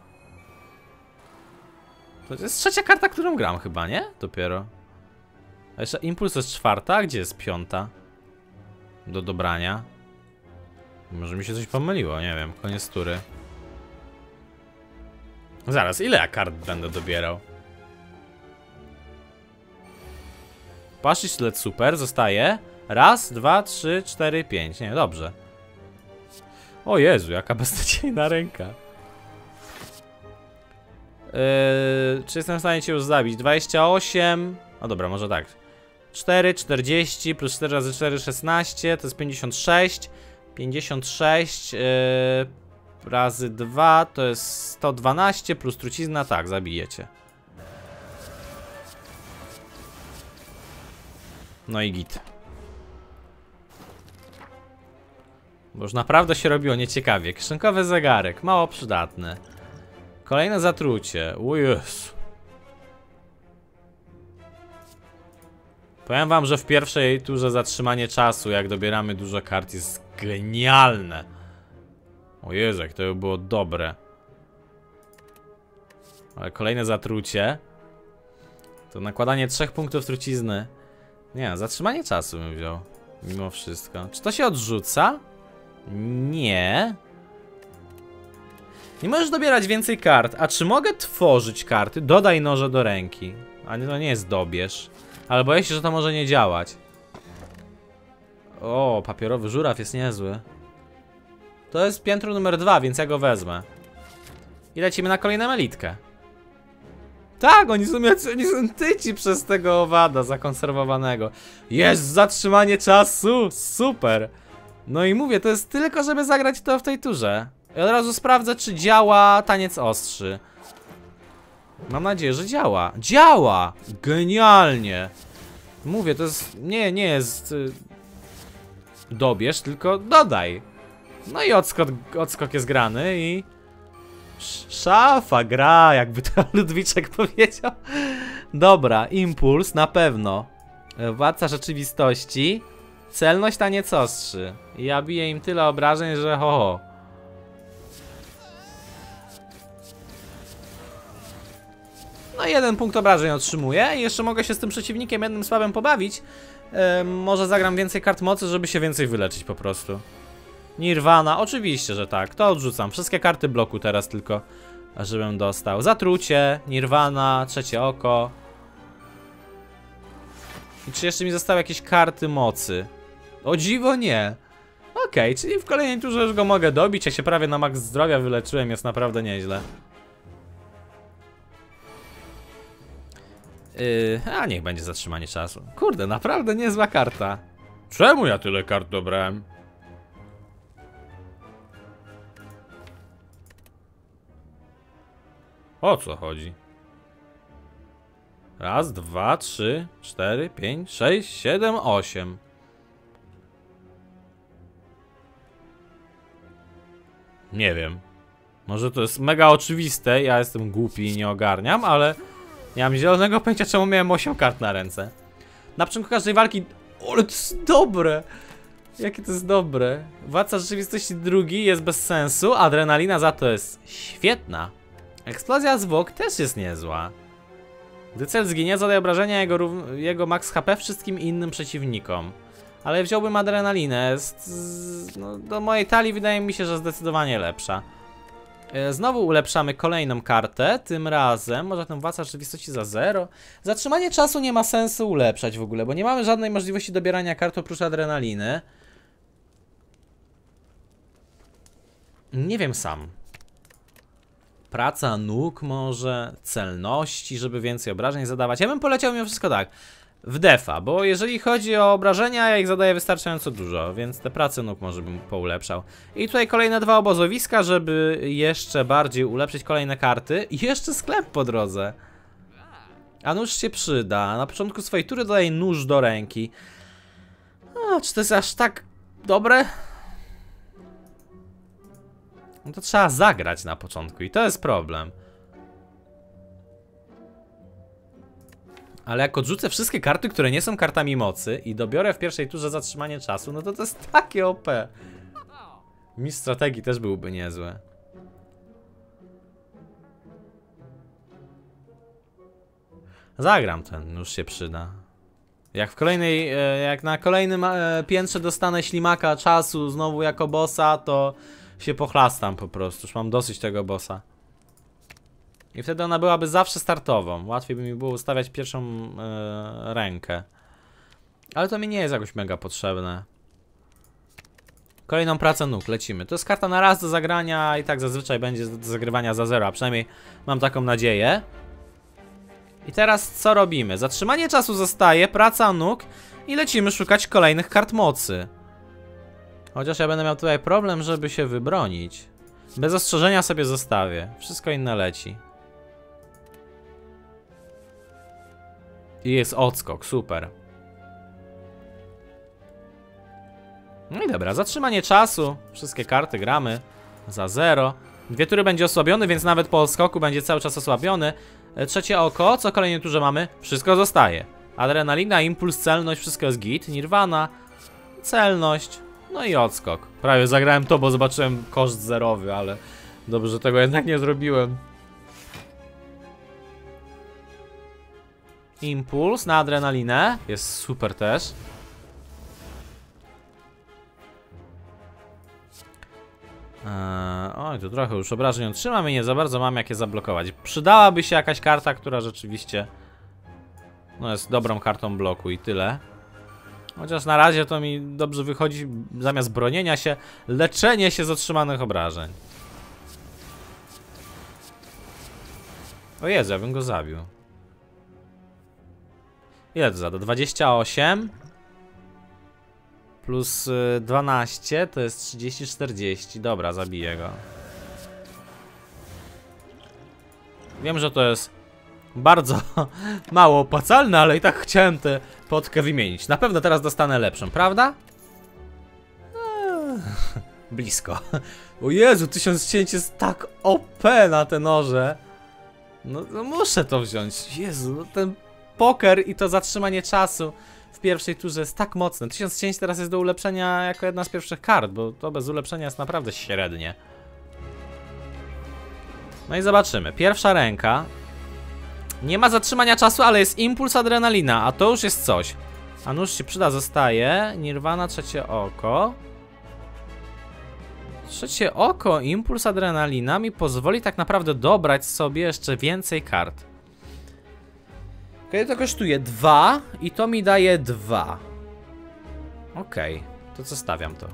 To jest 3. karta, którą gram chyba, nie? Dopiero. A jeszcze impuls jest 4, gdzie jest 5? Do dobrania. Może mi się coś pomyliło, nie wiem, koniec tury. Zaraz, ile ja kart będę dobierał? Paszczyszlet super, zostaje. 1, 2, 3, 4, 5. Nie, dobrze. O Jezu, jaka beznadziejna ręka. Czy jestem w stanie cię już zabić? 28. No dobra, może tak. 4, 40 plus 4 razy 4, 16. To jest 56. 56 razy 2 to jest 112 plus trucizna. Tak, zabijecie. No i git. Bo już naprawdę się robiło nieciekawie. Kieszonkowy zegarek, mało przydatny. Kolejne zatrucie. O Jezu. Powiem wam, że w pierwszej turze zatrzymanie czasu, jak dobieramy dużo kart, jest genialne. O Jezu, jak to by było dobre. Ale kolejne zatrucie. To nakładanie 3 punktów trucizny. Nie, zatrzymanie czasu bym wziął. Mimo wszystko. Czy to się odrzuca? Nie. Nie możesz dobierać więcej kart. A czy mogę tworzyć karty? Dodaj noże do ręki. A nie, to nie jest dobierz. Ale boję się, że to może nie działać. O, papierowy żuraw jest niezły. To jest piętro numer 2, więc ja go wezmę. I lecimy na kolejną elitkę. Tak, oni są tyci przez tego owada zakonserwowanego. Jest zatrzymanie czasu! Super! No i mówię, to jest tylko, żeby zagrać to w tej turze. I od razu sprawdzę, czy działa taniec ostrzy. Mam nadzieję, że działa. Działa! Genialnie! Mówię, to jest... Nie jest... dobierz, tylko dodaj. No i odskok jest grany i... Szafa gra, jakby to Ludwiczek powiedział. Dobra, impuls na pewno. Władca rzeczywistości. Celność taniec ostrzy. I ja biję im tyle obrażeń, że ho ho. No i 1 punkt obrażeń otrzymuję. I jeszcze mogę się z tym przeciwnikiem jednym słabym pobawić. Może zagram więcej kart mocy, żeby się więcej wyleczyć po prostu. Nirwana, oczywiście, że tak. To odrzucam. Wszystkie karty bloku teraz tylko, żebym dostał. Zatrucie, Nirwana, trzecie oko. I czy jeszcze mi zostały jakieś karty mocy? O dziwo nie. Okej, czyli w kolejnej turze już go mogę dobić. Ja się prawie na max zdrowia wyleczyłem, jest naprawdę nieźle. A niech będzie zatrzymanie czasu. Kurde, naprawdę niezła karta. Czemu ja tyle kart dobrałem? O co chodzi? Raz, dwa, trzy, cztery, pięć, sześć, siedem, osiem. Nie wiem. Może to jest mega oczywiste, ja jestem głupi i nie ogarniam, ale nie mam zielonego pojęcia, czemu miałem 8 kart na ręce. Na początku każdej walki... Ale to jest dobre! Jakie to jest dobre. Władca rzeczywistości drugi jest bez sensu, adrenalina za to jest świetna. Eksplozja zwłok też jest niezła. Gdy cel zginie, zadaje obrażenia jego max HP wszystkim innym przeciwnikom. Ale wziąłbym adrenalinę. No, do mojej talii wydaje mi się, że zdecydowanie lepsza. Znowu ulepszamy kolejną kartę. Tym razem może ten władca rzeczywistości za 0. Zatrzymanie czasu nie ma sensu ulepszać w ogóle, bo nie mamy żadnej możliwości dobierania kart oprócz adrenaliny. Nie wiem sam. Praca nóg może, celności, żeby więcej obrażeń zadawać. Ja bym poleciał mimo wszystko tak, w defa, bo jeżeli chodzi o obrażenia, ja ich zadaję wystarczająco dużo, więc te prace nóg może bym poulepszał. I tutaj kolejne 2 obozowiska, żeby jeszcze bardziej ulepszyć kolejne karty. I jeszcze sklep po drodze. A nóż się przyda. Na początku swojej tury dodaję nóż do ręki. O, czy to jest aż tak dobre? No to trzeba zagrać na początku i to jest problem. Ale jak odrzucę wszystkie karty, które nie są kartami mocy i dobiorę w pierwszej turze zatrzymanie czasu, no to to jest takie OP. Mistrz strategii też byłby niezły. Zagram ten, już się przyda. Jak w kolejnej, jak na kolejnym piętrze dostanę ślimaka czasu znowu jako bossa, to się pochlastam po prostu, już mam dosyć tego bossa. I wtedy ona byłaby zawsze startową. Łatwiej by mi było ustawiać pierwszą rękę. Ale to mi nie jest jakoś mega potrzebne. Kolejną pracę nóg, lecimy. To jest karta na raz do zagrania i tak zazwyczaj będzie do zagrywania za 0, a przynajmniej mam taką nadzieję. I teraz co robimy? Zatrzymanie czasu zostaje, praca nóg i lecimy szukać kolejnych kart mocy. Chociaż ja będę miał tutaj problem, żeby się wybronić. Bez ostrzeżenia sobie zostawię. Wszystko inne leci. I jest odskok, super. No i dobra, zatrzymanie czasu. Wszystkie karty gramy za 0. 2 tury będzie osłabiony, więc nawet po odskoku będzie cały czas osłabiony. Trzecie oko, co kolejnej turze mamy? Wszystko zostaje. Adrenalina, impuls, celność, wszystko jest git. Nirvana, celność, no i odskok. Prawie zagrałem to, bo zobaczyłem koszt zerowy, ale dobrze, że tego jednak nie zrobiłem. Impuls na adrenalinę, jest super też. Oj, to trochę już obrażeń otrzymam i nie za bardzo mam jak je zablokować. Przydałaby się jakaś karta, która rzeczywiście no jest dobrą kartą bloku i tyle. Chociaż na razie to mi dobrze wychodzi, zamiast bronienia się, leczenie się z otrzymanych obrażeń. O Jezu, ja bym go zabił. Ile to zada? 28 plus 12 to jest 30-40. Dobra, zabiję go. Wiem, że to jest bardzo mało opłacalne, ale i tak chciałem tę potkę wymienić. Na pewno teraz dostanę lepszą, prawda? Blisko. O Jezu, 1000 cięć jest tak OP na te noże. No muszę to wziąć. Jezu, no ten poker i to zatrzymanie czasu w pierwszej turze jest tak mocne. 1000 cięć teraz jest do ulepszenia jako jedna z pierwszych kart, bo to bez ulepszenia jest naprawdę średnie. No i zobaczymy. Pierwsza ręka. Nie ma zatrzymania czasu, ale jest impuls, adrenalina, a to już jest coś. A nóż się przyda, zostaje. Nirvana, trzecie oko. Trzecie oko, impuls, adrenalina mi pozwoli tak naprawdę dobrać sobie jeszcze więcej kart. Okej, to kosztuje 2 i to mi daje 2. Okej, to co stawiam to?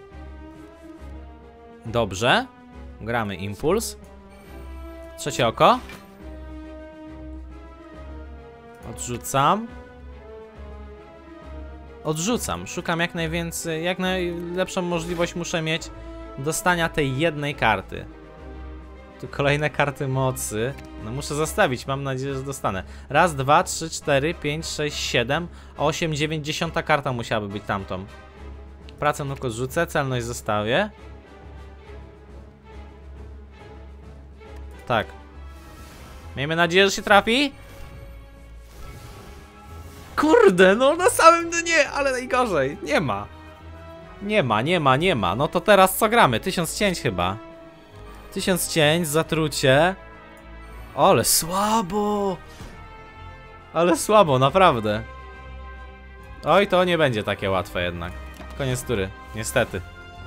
Dobrze. Gramy impuls. Trzecie oko. Odrzucam. Odrzucam. Szukam jak najwięcej, jak najlepszą możliwość muszę mieć dostania tej jednej karty. Tu kolejne karty mocy. No muszę zostawić, mam nadzieję, że dostanę. Raz, 2, 3, 4, 5, 6, 7, 8, 9, 10 karta musiałaby być tamtą. Pracę nóg odrzucę, celność zostawię. Tak. Miejmy nadzieję, że się trafi. Kurde, no na samym dnie, ale najgorzej. Nie ma. Nie ma. No to teraz co gramy? 1000 cięć chyba. 1000 cięć, zatrucie. Ale słabo. Ale słabo, naprawdę. Oj, to nie będzie takie łatwe jednak. Koniec tury, niestety.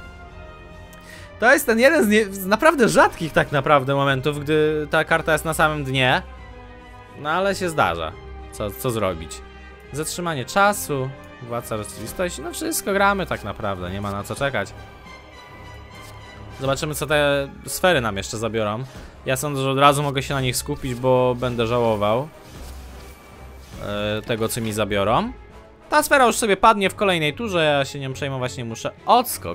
To jest ten jeden z naprawdę rzadkich tak naprawdę momentów, gdy ta karta jest na samym dnie. No ale się zdarza. Co zrobić? Zatrzymanie czasu, władca rzeczywistości, no wszystko gramy tak naprawdę, nie ma na co czekać. Zobaczymy, co te sfery nam jeszcze zabiorą. Ja sądzę, że od razu mogę się na nich skupić, bo będę żałował tego, co mi zabiorą. Ta sfera już sobie padnie w kolejnej turze, ja się nią przejmować nie muszę. Odskok.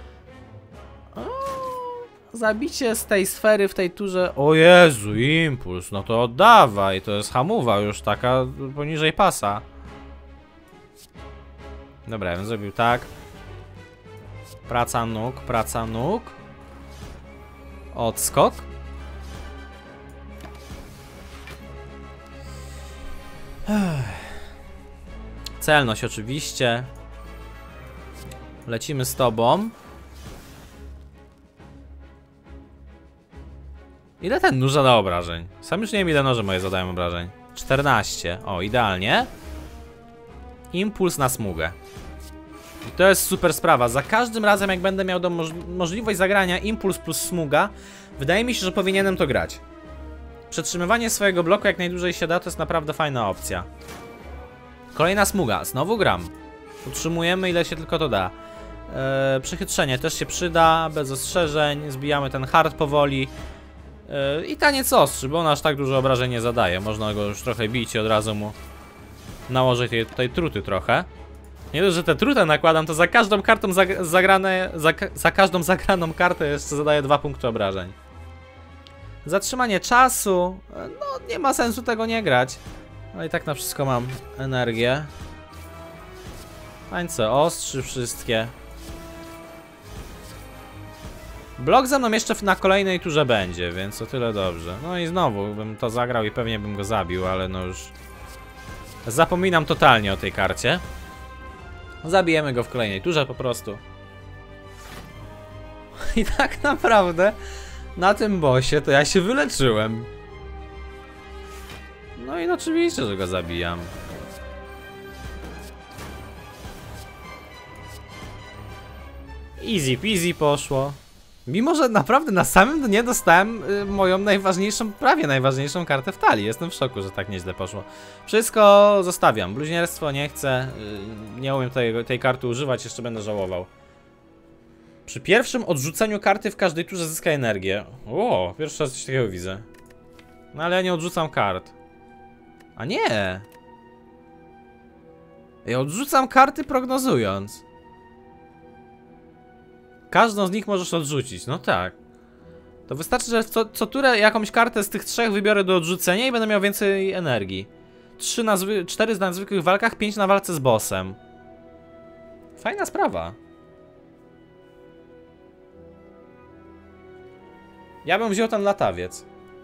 Zabicie z tej sfery w tej turze. O Jezu, impuls, no to oddawaj. To jest hamuwa już taka poniżej pasa. Dobra, ja bym zrobił tak. Praca nóg, praca nóg. Odskok. Celność oczywiście. Lecimy z tobą. Ile ten nóż zada obrażeń? Sam już nie wiem, ile noże moje zadają obrażeń. 14. O, idealnie. Impuls na smugę. I to jest super sprawa. Za każdym razem, jak będę miał możliwość zagrania impuls plus smuga, wydaje mi się, że powinienem to grać. Przetrzymywanie swojego bloku jak najdłużej się da, to jest naprawdę fajna opcja. Kolejna smuga. Znowu gram. Utrzymujemy, ile się tylko to da. Przechytrzenie też się przyda. Bez ostrzeżeń. Zbijamy ten hard powoli. I taniec ostrzy, bo on aż tak dużo obrażeń nie zadaje. Można go już trochę bić i od razu mu nałożyć tej truty trochę. Nie dość, że te trutę nakładam, to za każdą kartą za każdą zagraną kartę jeszcze zadaję 2 punkty obrażeń. Zatrzymanie czasu. No nie ma sensu tego nie grać. No i tak na wszystko mam energię. Tańce ostrzy wszystkie. Blok ze mną jeszcze na kolejnej turze będzie, więc o tyle dobrze. No i znowu bym to zagrał i pewnie bym go zabił, ale no już zapominam totalnie o tej karcie. Zabijemy go w kolejnej turze po prostu. I tak naprawdę na tym bossie to ja się wyleczyłem. No i oczywiście, że go zabijam. Easy peasy poszło. Mimo, że naprawdę na samym dnie dostałem moją najważniejszą, prawie najważniejszą kartę w talii. Jestem w szoku, że tak nieźle poszło. Wszystko zostawiam. Bluźnierstwo nie chcę. Nie umiem tej karty używać, jeszcze będę żałował. Przy pierwszym odrzuceniu karty w każdej turze zyska energię. O, pierwszy raz coś takiego widzę. No ale ja nie odrzucam kart. A nie! Ja odrzucam karty prognozując. Każdą z nich możesz odrzucić, no tak. To wystarczy, że co turę jakąś kartę z tych 3 wybiorę do odrzucenia i będę miał więcej energii. 4 na zwykłych walkach, 5 na walce z bossem. Fajna sprawa. Ja bym wziął ten latawiec.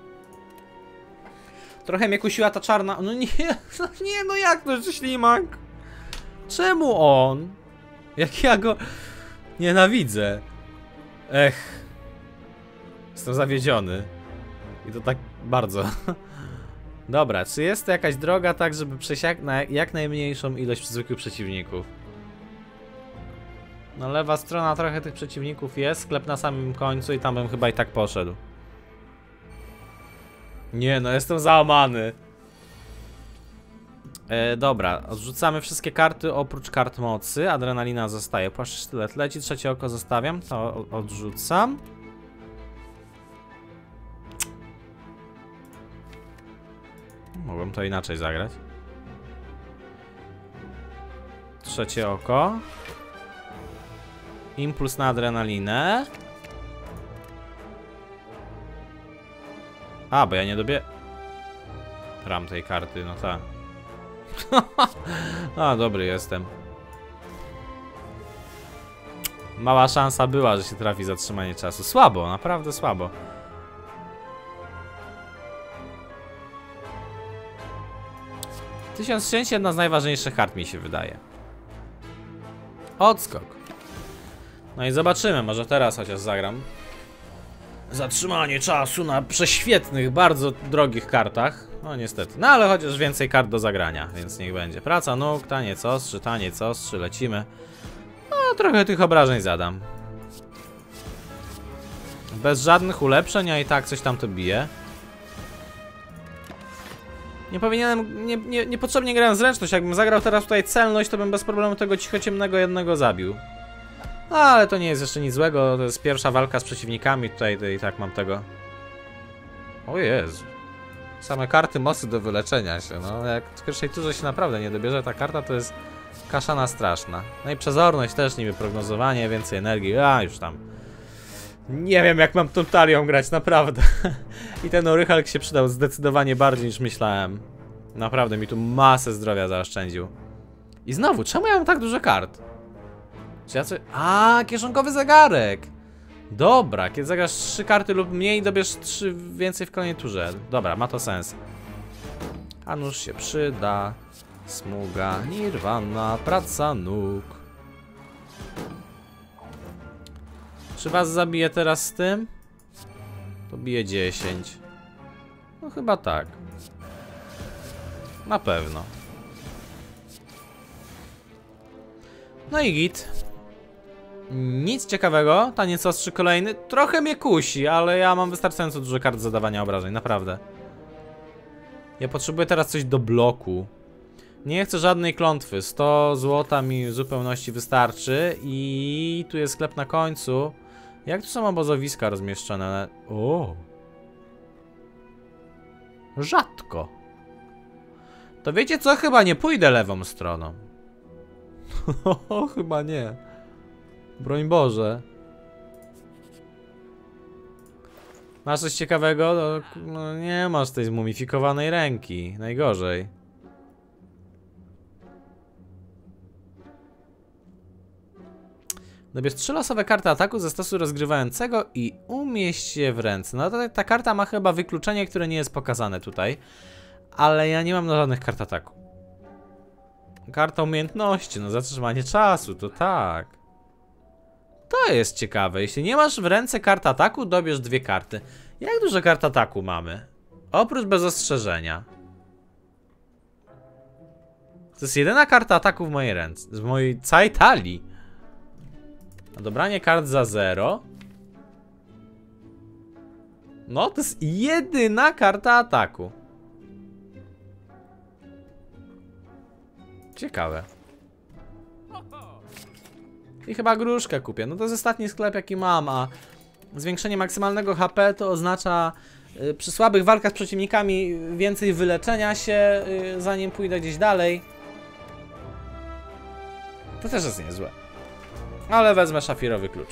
Trochę mnie kusiła ta czarna... No nie, no jak to jest ślimak? Czemu on? Jak ja go... Nienawidzę. Ech. Jestem zawiedziony. I to tak bardzo. Dobra, czy jest to jakaś droga tak, żeby przejść jak najmniejszą ilość zwykłych przeciwników? No lewa strona trochę tych przeciwników jest, sklep na samym końcu i tam bym chyba i tak poszedł. Nie no, jestem załamany. Dobra, odrzucamy wszystkie karty oprócz kart mocy. Adrenalina zostaje. Płaszcz sztylet leci, trzecie oko zostawiam. To odrzucam. Mogłem to inaczej zagrać. Trzecie oko. Impuls na adrenalinę. A, bo ja nie dobieram tej karty, no tak. A, dobry jestem. Mała szansa była, że się trafi zatrzymanie czasu. Słabo, naprawdę słabo. Tysiąc szczęścia, jedna z najważniejszych kart, mi się wydaje. Odskok. No i zobaczymy, może teraz chociaż zagram. Zatrzymanie czasu na prześwietnych, bardzo drogich kartach. No niestety, no ale chociaż więcej kart do zagrania, więc niech będzie. Praca nóg, taniec ostrzy, lecimy. No trochę tych obrażeń zadam. Bez żadnych ulepszeń, a i tak coś tam to bije. Nie powinienem, niepotrzebnie grałem zręczność. Jakbym zagrał teraz tutaj celność, to bym bez problemu tego cichociemnego jednego zabił. No, ale to nie jest jeszcze nic złego, to jest pierwsza walka z przeciwnikami, tutaj i tak mam tego. O Jezu. Same karty mocy do wyleczenia się, no jak w pierwszej turze się naprawdę nie dobierze ta karta, to jest kaszana straszna. No i przezorność też, niby prognozowanie, więcej energii, a już tam. Nie wiem jak mam tą talią grać, naprawdę. I ten Orychalk się przydał zdecydowanie bardziej niż myślałem. Naprawdę mi tu masę zdrowia zaoszczędził. I znowu, czemu ja mam tak dużo kart? Czy ja coś... A, kieszonkowy zegarek! Dobra, kiedy zagrasz 3 karty lub mniej, dobierz 3 więcej w kolejnej turze. Dobra, ma to sens. A nóż się przyda. Smuga, nirwana, praca nóg. Czy was zabiję teraz z tym? To bije 10. No chyba tak. Na pewno. No i git. Nic ciekawego, taniec ostrzy kolejny. Trochę mnie kusi, ale ja mam wystarczająco dużo kart zadawania obrażeń, naprawdę. Ja potrzebuję teraz coś do bloku. Nie chcę żadnej klątwy. 100 złota mi w zupełności wystarczy. I tu jest sklep na końcu. Jak tu są obozowiska rozmieszczone? O! Rzadko. To wiecie co? Chyba nie pójdę lewą stroną. Chyba nie. Broń Boże. Masz coś ciekawego? No nie masz tej zmumifikowanej ręki. Najgorzej. Dobierz 3 losowe karty ataku ze stosu rozgrywającego i umieść je w ręce. No to ta karta ma chyba wykluczenie, które nie jest pokazane tutaj. Ale ja nie mam żadnych kart ataku. Karta umiejętności, no zatrzymanie czasu, to tak. To jest ciekawe. Jeśli nie masz w ręce kart ataku, dobierz 2 karty. Jak dużo kart ataku mamy? Oprócz bez ostrzeżenia. To jest jedyna karta ataku w mojej ręce. W mojej całej talii. A dobranie kart za 0. No, to jest jedyna karta ataku. Ciekawe. I chyba gruszkę kupię. No to jest ostatni sklep jaki mam, a zwiększenie maksymalnego HP to oznacza przy słabych walkach z przeciwnikami więcej wyleczenia się, zanim pójdę gdzieś dalej. To też jest niezłe. Ale wezmę szafirowy klucz.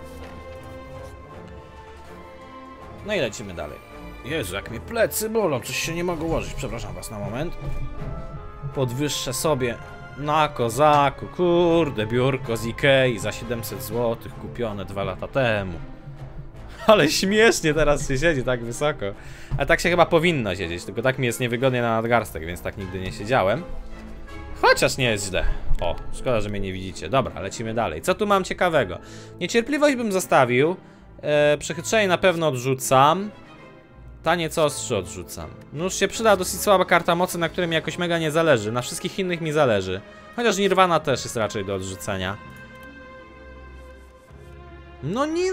No i lecimy dalej. Jezu, jak mnie plecy bolą, coś się nie mogę ułożyć. Przepraszam was na moment. Podwyższę sobie na kozaku. Kurde, biurko z Ikei za 700 zł kupione 2 lata temu. Ale śmiesznie teraz się siedzi tak wysoko. Ale tak się chyba powinno siedzieć, tylko tak mi jest niewygodnie na nadgarstek, więc tak nigdy nie siedziałem. Chociaż nie jest źle. O, szkoda, że mnie nie widzicie. Dobra, lecimy dalej. Co tu mam ciekawego? Niecierpliwość bym zostawił. Przechytrzenie na pewno odrzucam. Taniec ostrzy odrzucam. Nóż się przyda, dosyć słaba karta mocy, na której mi jakoś mega nie zależy. Na wszystkich innych mi zależy. Chociaż Nirwana też jest raczej do odrzucenia. No nie...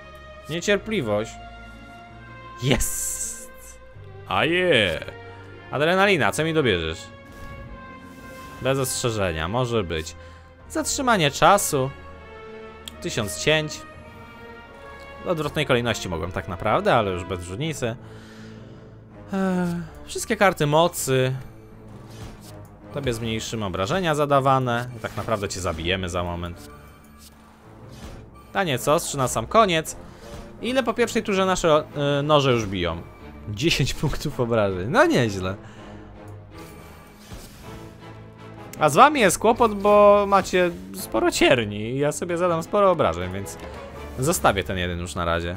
Niecierpliwość. Jest! A je! Adrenalina, co mi dobierzesz? Bez ostrzeżenia, może być. Zatrzymanie czasu. 1000 cięć. W odwrotnej kolejności mogłem tak naprawdę, ale już bez różnicy. Wszystkie karty mocy. Tobie zmniejszymy obrażenia zadawane. I tak naprawdę cię zabijemy za moment. Taniec ostrzy na sam koniec. Ile po pierwszej turze nasze noże już biją? 10 punktów obrażeń. No nieźle. A z wami jest kłopot, bo macie sporo cierni i ja sobie zadam sporo obrażeń, więc zostawię ten jeden już na razie.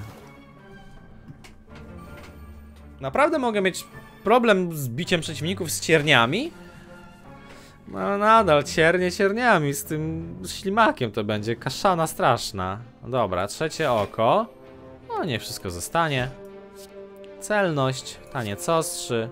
Naprawdę mogę mieć problem z biciem przeciwników z cierniami? No nadal ciernie cierniami, z tym ślimakiem to będzie kaszana straszna. Dobra, trzecie oko. No nie wszystko zostanie. Celność, taniec ostrzy.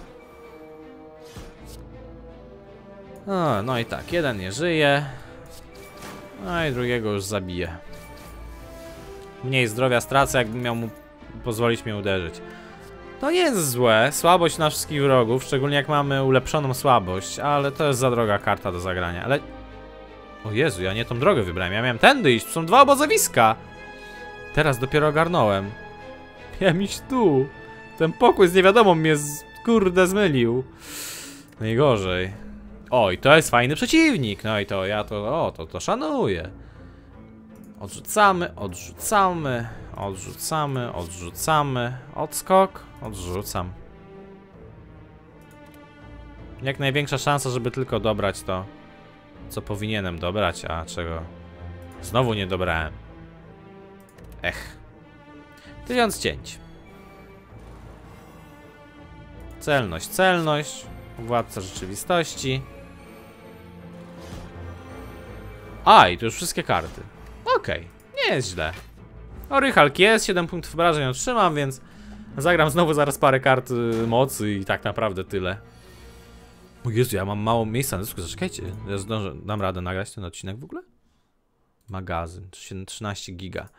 No i tak, jeden nie żyje. No i drugiego już zabiję. Mniej zdrowia stracę, jakbym miał mu pozwolić mnie uderzyć. To nie jest złe, słabość na wszystkich wrogów, szczególnie jak mamy ulepszoną słabość, ale to jest za droga karta do zagrania, ale... O Jezu, ja nie tą drogę wybrałem, ja miałem tędy iść, tu są dwa obozowiska! Teraz dopiero ogarnąłem. Miałem iść tu. Ten pokój z niewiadomą mnie kurde zmylił. Najgorzej. Oj, to jest fajny przeciwnik, no i to ja to szanuję. Odrzucamy, odrzucamy, odrzucamy, odrzucamy. Odskok, odrzucam. Jak największa szansa, żeby tylko dobrać to, co powinienem dobrać, a czego znowu nie dobrałem. Ech. 1000 cięć. Celność, celność. Władca rzeczywistości. A, i to już wszystkie karty. Okej, nie jest źle. Orychalk jest, 7 punktów obrażeń otrzymam, więc zagram znowu zaraz parę kart mocy i tak naprawdę tyle. O Jezu, ja mam mało miejsca na dysku, zaczekajcie. Ja zdążę, dam radę nagrać ten odcinek w ogóle? Magazyn, 13 giga.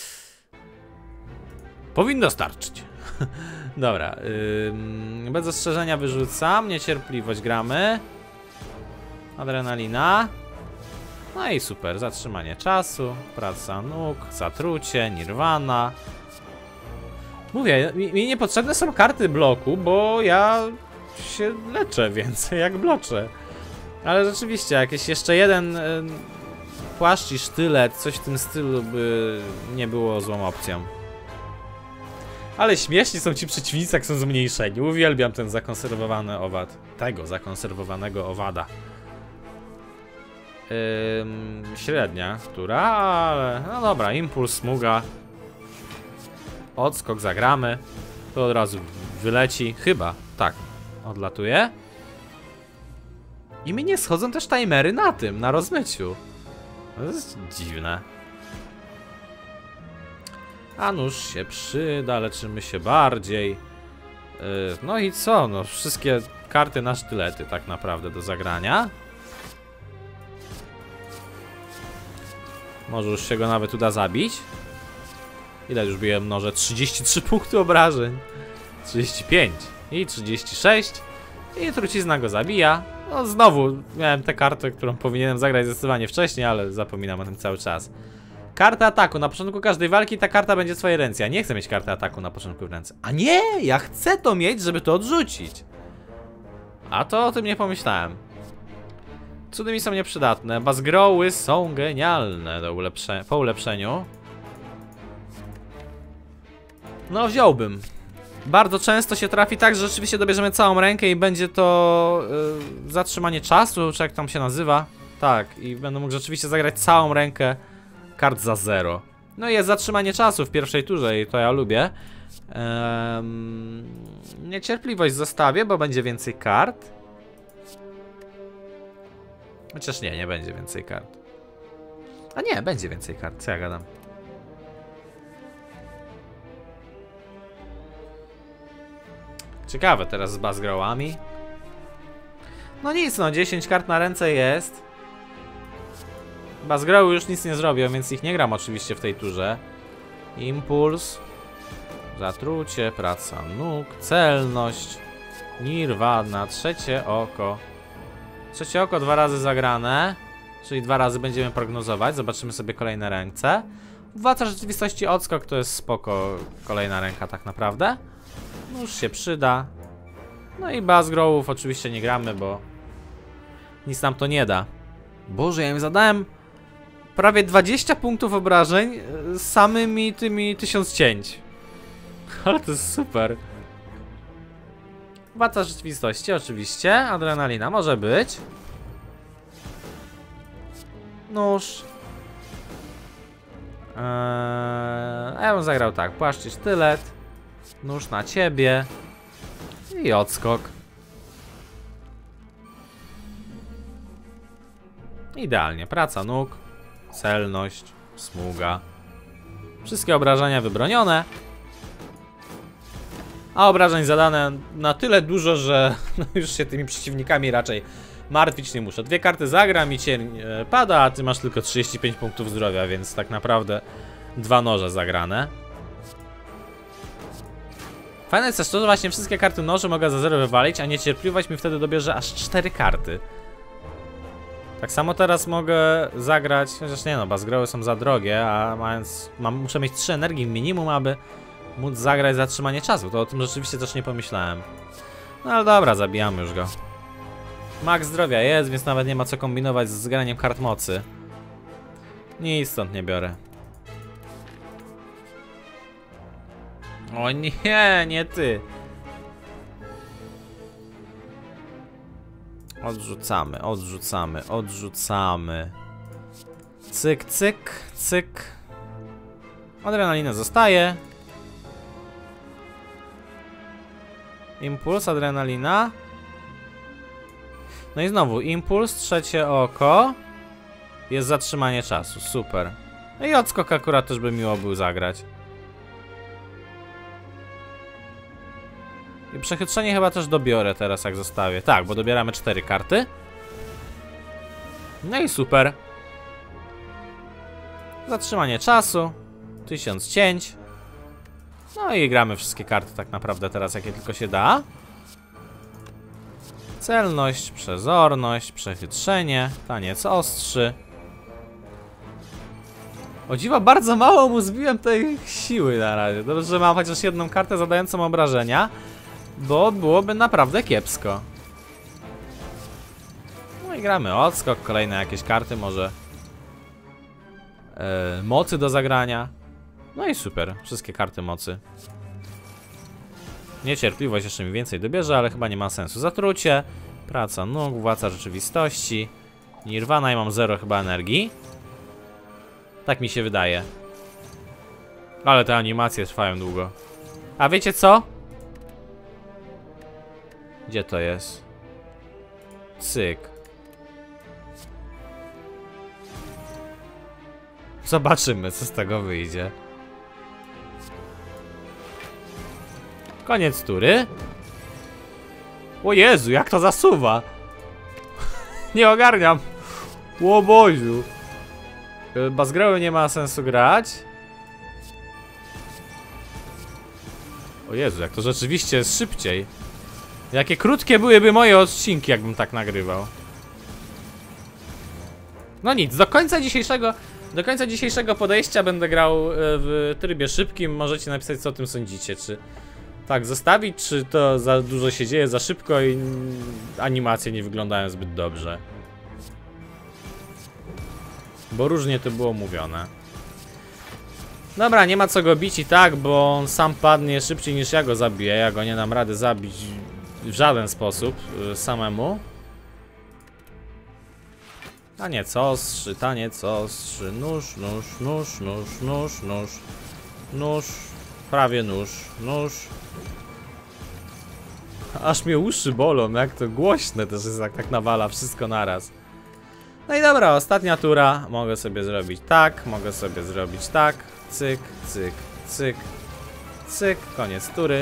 Powinno starczyć. Dobra, bez ostrzeżenia wyrzucam, niecierpliwość gramy. Adrenalina. No i super, zatrzymanie czasu, praca nóg, zatrucie, nirwana. Mówię, mi niepotrzebne są karty bloku, bo ja się leczę więcej jak bloczę. Ale rzeczywiście, jakieś jeszcze jeden płaszcz i sztylet, coś w tym stylu by nie było złą opcją. Ale śmieszni są ci przeciwnicy, jak są zmniejszeni. Uwielbiam ten zakonserwowany owad. Tego zakonserwowanego owada. Średnia, która, ale no dobra, impuls, smuga. Odskok zagramy. To od razu wyleci, chyba, tak, odlatuje. I mi nie schodzą też timery na tym, na rozmyciu. To jest dziwne. A nóż się przyda, leczymy się bardziej. No i co? No wszystkie karty na sztylety tak naprawdę do zagrania. Może już się go nawet uda zabić. Ile już biłem noże? 33 punkty obrażeń. 35 i 36. I trucizna go zabija. No znowu miałem tę kartę, którą powinienem zagrać zdecydowanie wcześniej, ale zapominam o tym cały czas. Karta ataku. Na początku każdej walki ta karta będzie w swojej ręce. Ja nie chcę mieć karty ataku na początku w ręce. A nie! Ja chcę to mieć, żeby to odrzucić. A to o tym nie pomyślałem. Cudy mi są nieprzydatne. Bazgroły są genialne po ulepszeniu. No wziąłbym. Bardzo często się trafi tak, że rzeczywiście dobierzemy całą rękę i będzie to zatrzymanie czasu, czy jak tam się nazywa. Tak, i będę mógł rzeczywiście zagrać całą rękę kart za 0. No i jest zatrzymanie czasu w pierwszej turze i to ja lubię. Niecierpliwość zostawię, bo będzie więcej kart. Chociaż nie będzie więcej kart. A nie, będzie więcej kart, co ja gadam. Ciekawe teraz z bazgrołami. No nic, no 10 kart na ręce jest. Bazgroły już nic nie zrobią, więc ich nie gram oczywiście w tej turze. Impuls. Zatrucie, praca nóg, celność. Nirvana, trzecie oko. Trzecie oko 2 razy zagrane. Czyli 2 razy będziemy prognozować. Zobaczymy sobie kolejne ręce. Władca rzeczywistości odskok to jest spoko. Kolejna ręka tak naprawdę. No już się przyda. No i Buzzgrowów oczywiście nie gramy, bo nic nam to nie da. Boże, ja im zadałem prawie 20 punktów obrażeń z samymi tymi 1000 cięć. Ale to jest super. Władca rzeczywistości oczywiście. Adrenalina może być. Nóż. A ja bym zagrał tak. Płaszcz i sztylet. Nóż na ciebie. I odskok. Idealnie. Praca nóg. Celność. Smuga. Wszystkie obrażenia wybronione. A obrażeń zadane na tyle dużo, że już się tymi przeciwnikami raczej martwić nie muszę. 2 karty zagram i cień pada, a ty masz tylko 35 punktów zdrowia, więc tak naprawdę 2 noże zagrane. Fajne jest też to, że właśnie wszystkie karty noży mogę za 0 wywalić, a niecierpliwość mi wtedy dobierze aż 4 karty. Tak samo teraz mogę zagrać, chociaż nie no, Buzzgrowy są za drogie, a muszę mieć 3 energii minimum, aby móc zagrać zatrzymanie czasu. To o tym rzeczywiście też nie pomyślałem. No ale dobra, zabijamy już go. Max zdrowia jest, więc nawet nie ma co kombinować z graniem kart mocy. Nic stąd nie biorę. O nie, nie ty. Odrzucamy, odrzucamy, odrzucamy. Cyk, cyk, cyk. Adrenalina zostaje. Impuls, adrenalina. No i znowu impuls, trzecie oko. Jest zatrzymanie czasu, super. No i odskok akurat też by miło był zagrać. I przechytrzenie chyba też dobiorę teraz, jak zostawię. Tak, bo dobieramy 4 karty. No i super. Zatrzymanie czasu. 1000 cięć. No i gramy wszystkie karty tak naprawdę teraz, jakie tylko się da. Celność, przezorność, przechytrzenie, taniec ostrzy. O dziwo, bardzo mało mu zbiłem tej siły na razie. Dobrze, że mam chociaż jedną kartę zadającą obrażenia, bo byłoby naprawdę kiepsko. No i gramy odskok, kolejne jakieś karty, może mocy do zagrania. No i super, wszystkie karty mocy. Niecierpliwość jeszcze mi więcej dobierze, ale chyba nie ma sensu. Zatrucie, praca nóg, władca rzeczywistości, Nirvana i mam 0 chyba energii. Tak mi się wydaje. Ale te animacje trwają długo. A wiecie co? Gdzie to jest? Cyk. Zobaczymy, co z tego wyjdzie. Koniec tury. O Jezu, jak to zasuwa. Nie ogarniam. O Boziu. Buzzgrowy nie ma sensu grać. O Jezu, jak to rzeczywiście jest szybciej. Jakie krótkie byłyby moje odcinki, jakbym tak nagrywał. No nic, do końca dzisiejszego podejścia będę grał w trybie szybkim. Możecie napisać, co o tym sądzicie. Czy tak zostawić, czy to za dużo się dzieje, za szybko i animacje nie wyglądają zbyt dobrze. Bo różnie to było mówione. Dobra, nie ma co go bić i tak, bo on sam padnie szybciej niż ja go zabiję. Ja go nie dam rady zabić w żaden sposób samemu. Taniec ostrzy, taniec ostrzy. Nóż, nóż, nóż, nóż, nóż, nóż. Nóż, prawie nóż, nóż. Aż mnie uszy bolą, jak to głośne też jest, jak tak nawala wszystko naraz. No i dobra, ostatnia tura. Mogę sobie zrobić tak, mogę sobie zrobić tak. Cyk, cyk, cyk, cyk. Koniec tury.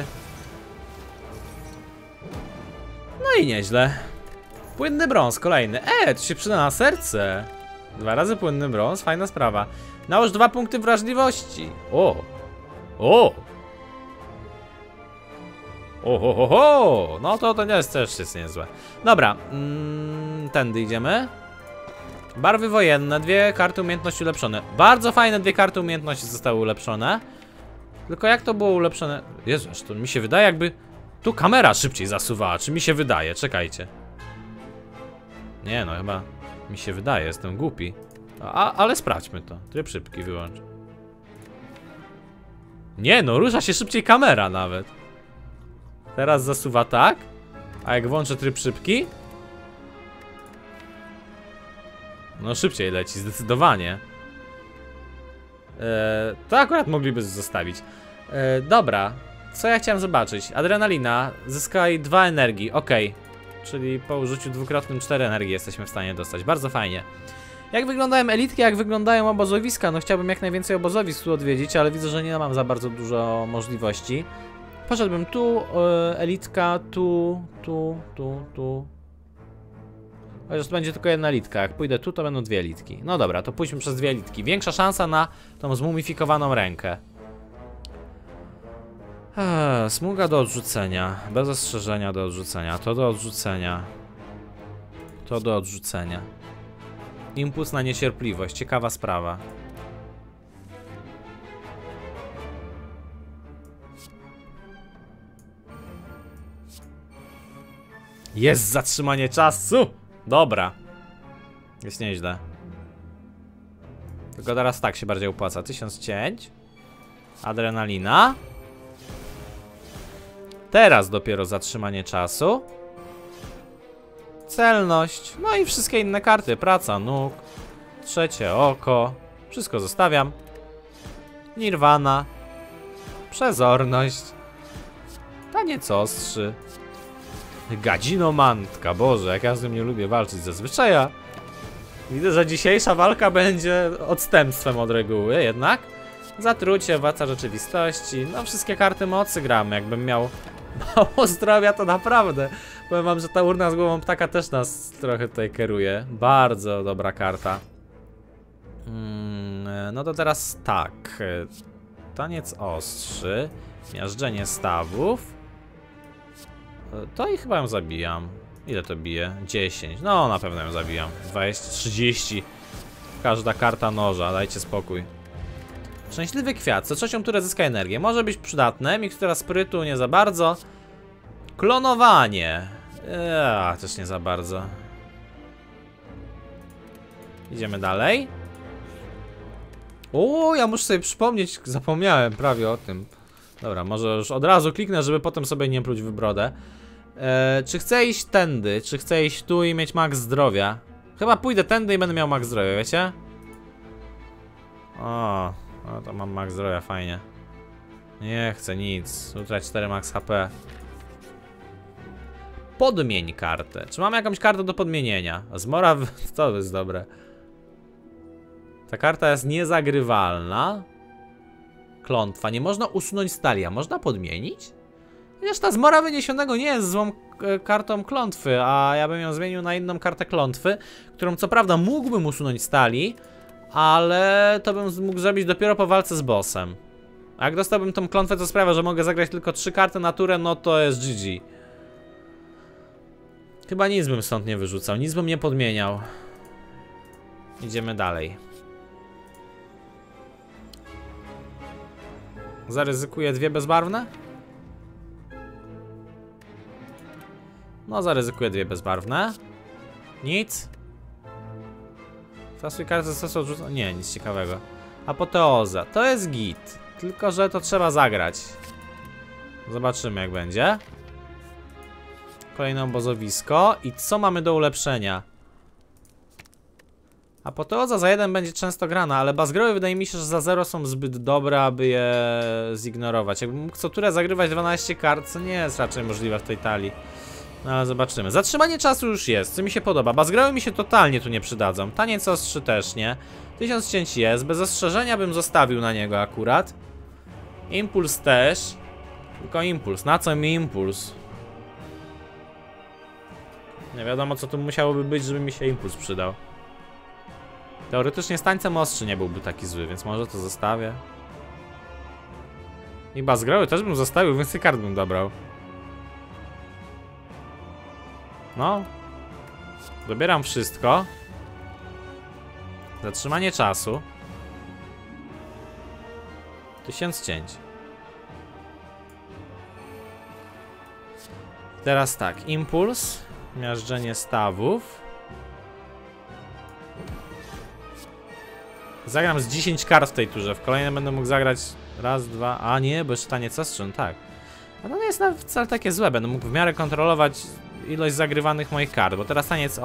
No i nieźle. Płynny brąz, kolejny. Tu się przyda na serce. 2 razy płynny brąz, fajna sprawa. Nałóż 2 punkty wrażliwości. O! O! Ohohoho! No to nie jest też niezłe. Dobra, tędy idziemy. Barwy wojenne, 2 karty umiejętności ulepszone. Bardzo fajne 2 karty umiejętności zostały ulepszone. Tylko jak to było ulepszone? Jezu, to mi się wydaje, jakby tu kamera szybciej zasuwała. Czy mi się wydaje? Czekajcie. Nie no, chyba mi się wydaje, jestem głupi. Ale sprawdźmy to. Tryb szybki wyłącz. Nie no, rusza się szybciej kamera nawet. Teraz zasuwa tak. A jak włączę tryb szybki? No szybciej leci, zdecydowanie. To akurat mogliby zostawić. Dobra, co ja chciałem zobaczyć? Adrenalina, zyskaj 2 energii, ok. Czyli po użyciu dwukrotnym 4 energii jesteśmy w stanie dostać, bardzo fajnie. Jak wyglądają elitki, jak wyglądają obozowiska? No chciałbym jak najwięcej obozowisk tu odwiedzić, ale widzę, że nie mam za bardzo dużo możliwości. Poszedłbym tu, elitka, tu. Chociaż to będzie tylko jedna elitka, jak pójdę tu, to będą 2 elitki. No dobra, to pójdźmy przez 2 elitki. Większa szansa na tą zmumifikowaną rękę. Smuga do odrzucenia. Bez ostrzeżenia do odrzucenia. To do odrzucenia. To do odrzucenia. Impuls na niecierpliwość. Ciekawa sprawa. Jest zatrzymanie czasu! Dobra. Jest nieźle. Tylko teraz tak się bardziej opłaca. 1000 cięć. Adrenalina. Teraz dopiero zatrzymanie czasu. Celność. No i wszystkie inne karty. Praca nóg. Trzecie oko. Wszystko zostawiam. Nirwana. Przezorność. Taniec ostrzy. Gadzinomantka. Boże, jak ja z tym nie lubię walczyć zazwyczaj. Widzę, że dzisiejsza walka będzie odstępstwem od reguły jednak. Zatrucie, władca rzeczywistości. No wszystkie karty mocy gramy. Jakbym miał mało zdrowia, to naprawdę powiem wam, że ta urna z głową ptaka też nas trochę tutaj kieruje. Bardzo dobra karta. No to teraz tak. Taniec ostrzy. Miażdżenie stawów. To i chyba ją zabijam. Ile to bije? 10. No na pewno ją zabijam. 20, 30. Każda karta noża, dajcie spokój. Szczęśliwy kwiat. Co trzecią turę zyska energię. Może być przydatne. Mikstura sprytu nie za bardzo. Klonowanie. Też nie za bardzo. Idziemy dalej. O, ja muszę sobie przypomnieć. Zapomniałem prawie o tym. Dobra, może już od razu kliknę, żeby potem sobie nie pluć w brodę. Czy chcę iść tędy? Czy chcę iść tu i mieć max zdrowia? Chyba pójdę tędy i będę miał max zdrowia, wiecie? O, to mam max zdrowia, fajnie. Nie chcę nic. Utrać 4 max HP. Podmień kartę. Czy mam jakąś kartę do podmienienia? Zmora to jest dobre. Ta karta jest niezagrywalna. Klątwa. Nie można usunąć stali, a można podmienić? Chociaż ta zmora wyniesionego nie jest złą kartą klątwy, a ja bym ją zmienił na inną kartę klątwy, którą co prawda mógłbym usunąć stali, ale to bym mógł zrobić dopiero po walce z bossem. A jak dostałbym tą klątwę, to sprawia, że mogę zagrać tylko 3 karty na turę, no to jest GG. Chyba nic bym stąd nie wyrzucał, nic bym nie podmieniał. Idziemy dalej. Zaryzykuję 2 bezbarwne? No, zaryzykuję 2 bezbarwne. Nic. Zasuj kartę stosu odrzucą. Nie, nic ciekawego. Apoteoza. To jest git. Tylko, że to trzeba zagrać. Zobaczymy, jak będzie. Kolejne obozowisko. I co mamy do ulepszenia? Apoteoza za 1 będzie często grana, ale bazgrowy wydaje mi się, że za 0 są zbyt dobre, aby je zignorować. Jakbym mógł co turę zagrywać 12 kart, co nie jest raczej możliwe w tej talii. No ale zobaczymy. Zatrzymanie czasu już jest, co mi się podoba. Bazgrowy mi się totalnie tu nie przydadzą. Taniec ostrzy też nie. 1000 cięć jest, bez ostrzeżenia bym zostawił na niego akurat. Impuls też. Tylko impuls. Na co mi impuls? Nie wiadomo, co tu musiałoby być, żeby mi się impuls przydał. Teoretycznie z tańcem ostrzy nie byłby taki zły, więc może to zostawię. I bazgrowy też bym zostawił, więcej kart bym dobrał. No. Dobieram wszystko. Zatrzymanie czasu. 1000 cięć. Teraz tak, impuls, miażdżenie stawów. Zagram z 10 kart w tej turze, w kolejnym będę mógł zagrać raz, dwa, a nie, bo jeszcze taniec ostrzyn, tak. A to nie jest nawet wcale takie złe, będę mógł w miarę kontrolować ilość zagrywanych moich kart, bo teraz taniec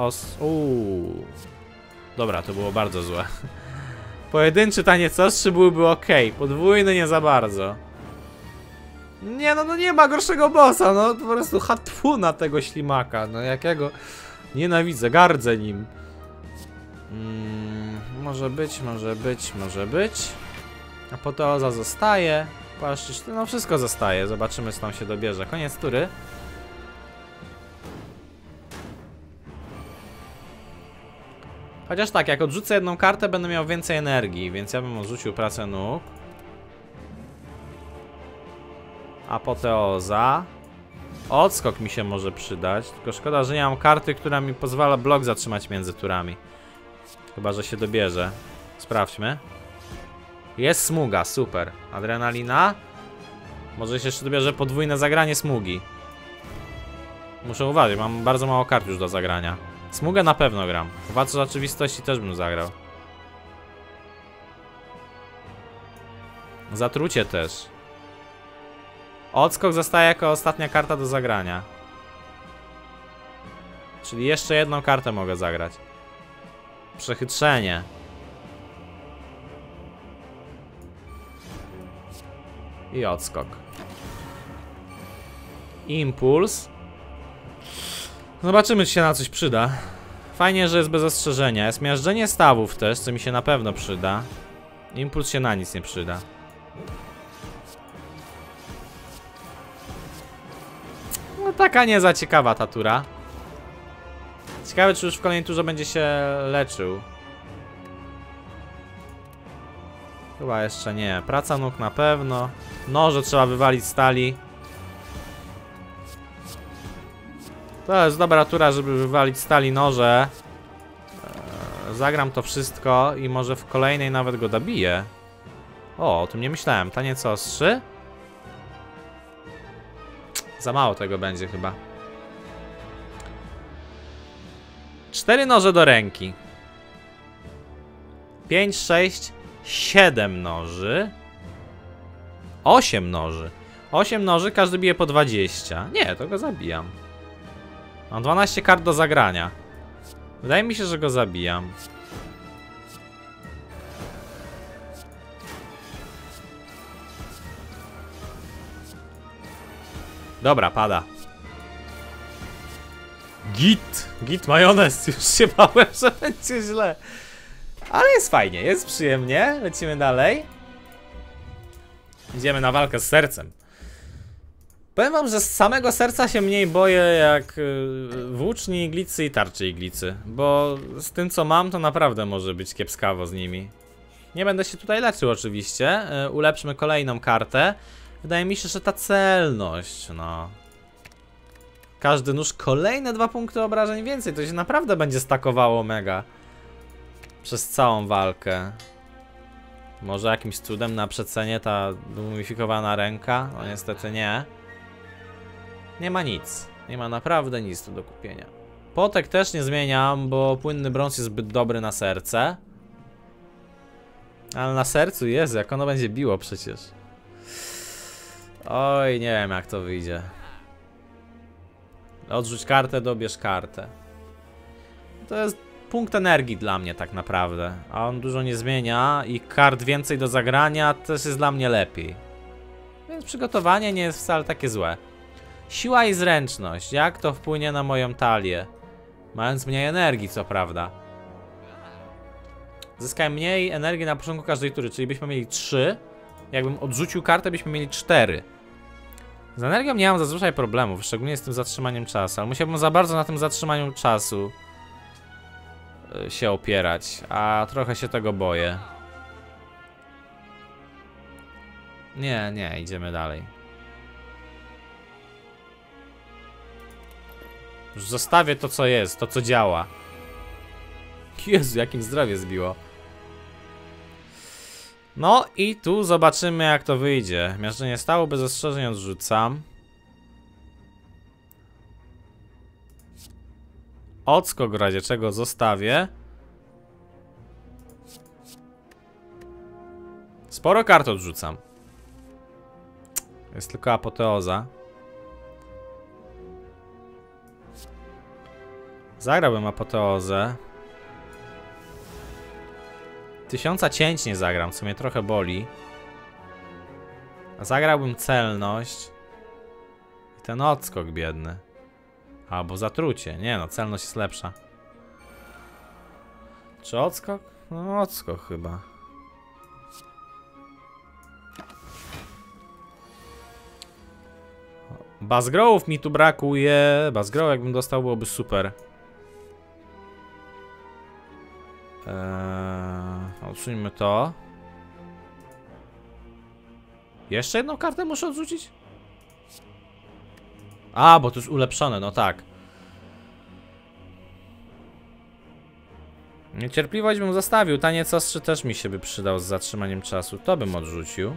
Dobra, to było bardzo złe. Pojedynczy taniec ostrzy byłby ok, podwójny nie za bardzo. Nie, no nie ma gorszego bossa, no po prostu hatfu na tego ślimaka, no jakiego nienawidzę, gardzę nim. Może być, może być, może być. Apoteoza zostaje, płaszczyk, no wszystko zostaje, zobaczymy co tam się dobierze. Koniec tury. Chociaż tak, jak odrzucę jedną kartę, będę miał więcej energii, więc ja bym odrzucił pracę nóg. Apoteoza. Odskok mi się może przydać, tylko szkoda, że nie mam karty, która mi pozwala blok zatrzymać między turami. Chyba, że się dobierze. Sprawdźmy. Jest smuga, super. Adrenalina. Może się jeszcze dobierze podwójne zagranie smugi. Muszę uważać, mam bardzo mało kart już do zagrania. Smugę na pewno gram. Chyba co rzeczywistości też bym zagrał. Zatrucie też. Odskok zostaje jako ostatnia karta do zagrania. Czyli jeszcze jedną kartę mogę zagrać. Przechytrzenie. I odskok. Impuls. Zobaczymy, czy się na coś przyda. Fajnie, że jest bez ostrzeżenia. Jest miażdżenie stawów też, co mi się na pewno przyda. Impuls się na nic nie przyda. No taka nie za ciekawa ta tura. Ciekawe, czy już w kolejnej turze będzie się leczył. Chyba jeszcze nie. Praca nóg na pewno. Noże trzeba wywalić z talii. To jest dobra tura, żeby wywalić z talii noże. Zagram to wszystko i może w kolejnej nawet go dobiję. O tym nie myślałem. Taniec ostrzy? Za mało tego będzie chyba. 4 noże do ręki. 5, 6, 7 noży. 8 noży. 8 noży, każdy bije po 20. Nie, to go zabijam. Mam 12 kart do zagrania. Wydaje mi się, że go zabijam. Dobra, pada. Git majonez. Już się bałem, że będzie źle. Ale jest fajnie, jest przyjemnie. Lecimy dalej. Idziemy na walkę z sercem. Powiem wam, że z samego serca się mniej boję jak włóczni iglicy i tarczy iglicy. Bo z tym co mam, to naprawdę może być kiepskawo z nimi. Nie będę się tutaj leczył oczywiście. Ulepszmy kolejną kartę. Wydaje mi się, że ta celność, no. Każdy nóż kolejne 2 punkty obrażeń więcej. To się naprawdę będzie stakowało mega. Przez całą walkę. Może jakimś cudem na przecenie ta mumifikowana ręka? No niestety nie. Nie ma nic. Nie ma naprawdę nic tu do kupienia. Potek też nie zmieniam, bo płynny brąz jest zbyt dobry na serce. Ale na sercu jest, jak ono będzie biło przecież. Oj, nie wiem jak to wyjdzie. Odrzuć kartę, dobierz kartę. To jest punkt energii dla mnie tak naprawdę. A on dużo nie zmienia i kart więcej do zagrania też jest dla mnie lepiej. Więc przygotowanie nie jest wcale takie złe. Siła i zręczność. Jak to wpłynie na moją talię? Mając mniej energii, co prawda. Zyskaj mniej energii na początku każdej tury, czyli byśmy mieli 3. Jakbym odrzucił kartę, byśmy mieli 4. Z energią nie mam zazwyczaj problemów, szczególnie z tym zatrzymaniem czasu, ale musiałbym za bardzo na tym zatrzymaniu czasu się opierać, a trochę się tego boję. Nie, idziemy dalej. Już zostawię to, co jest, to, co działa. Jezu, jakim zdrowie zbiło. No i tu zobaczymy, jak to wyjdzie. Miażdżenie stało, bez ostrzeżeń odrzucam. Odskok w razie czego zostawię. Sporo kart odrzucam. Jest tylko apoteoza. Zagrałbym apoteozę. 1000 cięć nie zagram, co mnie trochę boli. A zagrałbym celność. I ten odskok biedny. Albo zatrucie. Nie no, celność jest lepsza. Czy odskok? No odskok chyba. Bazgrowów mi tu brakuje. Bazgrow jakbym dostał, byłoby super. Odsuńmy to. Jeszcze jedną kartę muszę odrzucić? A, bo to jest ulepszone, no tak. Niecierpliwość bym zostawił. Taniec ostrzy też mi się by przydał z zatrzymaniem czasu. To bym odrzucił.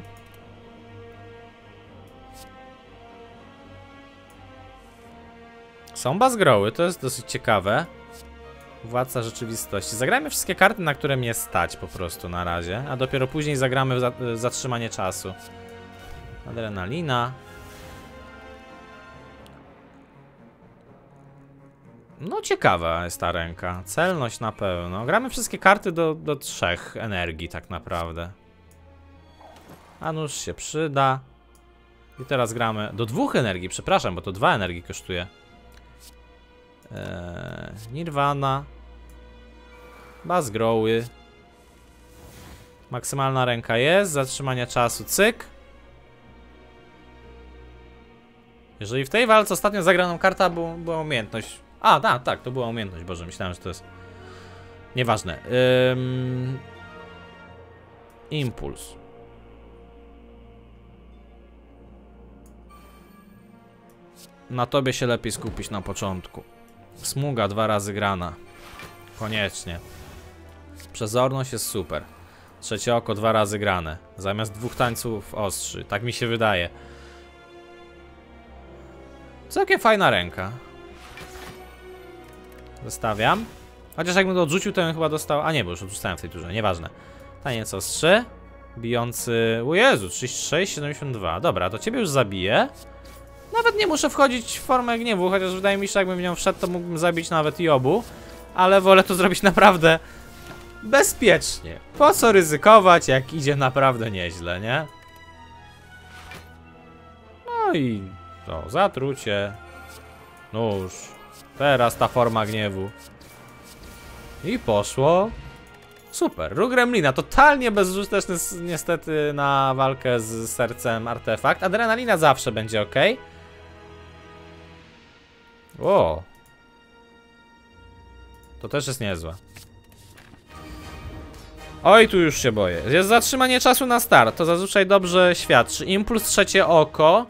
Są bazgroły, to jest dosyć ciekawe. Władca rzeczywistości. Zagrajmy wszystkie karty, na które mnie stać po prostu na razie. A dopiero później zagramy w zatrzymanie czasu. Adrenalina. No ciekawa jest ta ręka. Celność na pewno. Gramy wszystkie karty do 3 energii tak naprawdę. A nóż się przyda. I teraz gramy do 2 energii, przepraszam, bo to 2 energii kosztuje. Nirvana. Bazgroły. Maksymalna ręka jest. Zatrzymanie czasu, cyk. Jeżeli w tej walce ostatnio zagraną karta była umiejętność. A, tak, to była umiejętność. Boże, myślałem, że to jest nieważne. Impuls. Na tobie się lepiej skupić na początku. Smuga 2 razy grana. Koniecznie. Przezorność jest super. Trzecie oko 2 razy grane. Zamiast 2 tańców ostrzy. Tak mi się wydaje. Całkiem fajna ręka. Zostawiam. Chociaż jakbym to odrzucił, to bym chyba dostał... A nie, bo już odrzucałem w tej turze, nieważne. Taniec ostrzy. Bijący... O Jezu, 36, 72. Dobra, to ciebie już zabiję. Nawet nie muszę wchodzić w formę gniewu, chociaż wydaje mi się, że jakbym w nią wszedł, to mógłbym zabić nawet i obu. Ale wolę to zrobić naprawdę bezpiecznie. Po co ryzykować, jak idzie naprawdę nieźle, nie? No i to, zatrucie. Nóż. Teraz ta forma gniewu. I poszło. Super. Róg Gremlina. Totalnie bezużyteczny niestety na walkę z sercem artefakt. Adrenalina zawsze będzie ok. O. To też jest niezłe. Oj, tu już się boję. Jest zatrzymanie czasu na start. To zazwyczaj dobrze świadczy. Impuls, trzecie oko.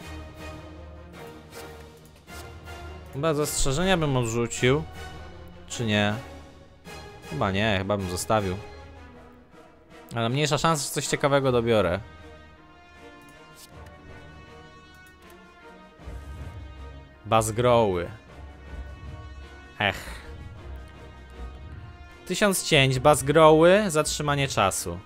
Bez zastrzeżenia bym odrzucił. Czy nie? Chyba nie, chyba bym zostawił. Ale mniejsza szansa, że coś ciekawego dobiorę. Bazgroły. 1000 cięć, bazgroły, zatrzymanie czasu.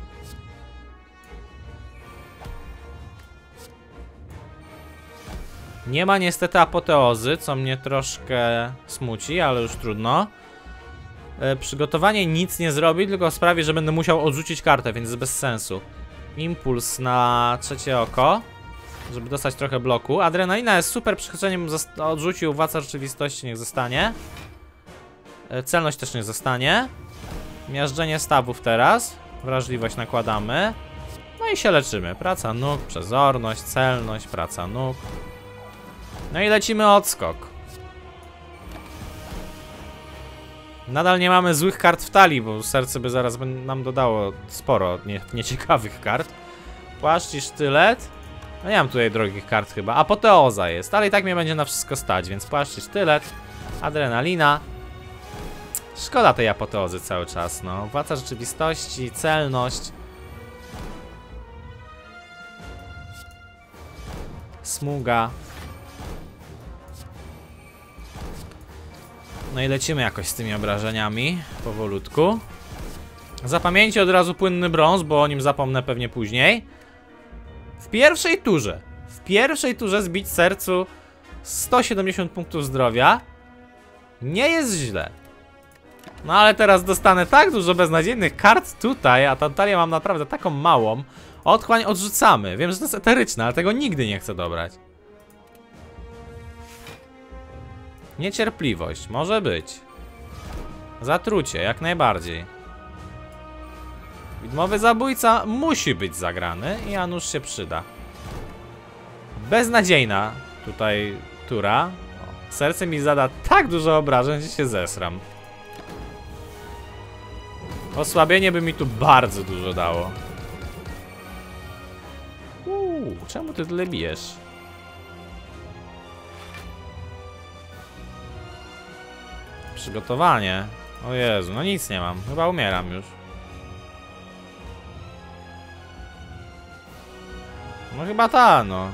Nie ma niestety apoteozy, co mnie troszkę smuci, ale już trudno. Przygotowanie nic nie zrobi, tylko sprawi, że będę musiał odrzucić kartę, więc jest bez sensu. Impuls na trzecie oko, żeby dostać trochę bloku. Adrenalina jest super, przechodzeniem odrzucił, władca rzeczywistości niech zostanie. Celność też niech zostanie. Miażdżenie stawów teraz. Wrażliwość nakładamy. No i się leczymy. Praca nóg, przezorność, celność, praca nóg. No i lecimy odskok. Nadal nie mamy złych kart w talii, bo serce by zaraz nam dodało sporo nieciekawych kart. Płaszcz i sztylet. No nie mam tutaj drogich kart chyba. Apoteoza jest, ale i tak mnie będzie na wszystko stać, więc płaszcz i sztylet. Adrenalina. Szkoda tej apoteozy cały czas, no. Władca rzeczywistości, celność. Smuga. No i lecimy jakoś z tymi obrażeniami. Powolutku. Zapamięćcie od razu płynny brąz, bo o nim zapomnę pewnie później. W pierwszej turze zbić sercu 170 punktów zdrowia. Nie jest źle. No ale teraz dostanę tak dużo beznadziejnych kart tutaj, a talię mam naprawdę taką małą. Otchłań odrzucamy. Wiem, że to jest eteryczne, ale tego nigdy nie chcę dobrać. Niecierpliwość, może być. Zatrucie, jak najbardziej. Widmowy zabójca musi być zagrany i a nuż się przyda. Beznadziejna tutaj tura. Serce mi zada tak dużo obrażeń, że się zesram. Osłabienie by mi tu bardzo dużo dało. Czemu ty tyle bijesz? Przygotowanie. O Jezu, no nic nie mam. Chyba umieram już. No chyba ta, no.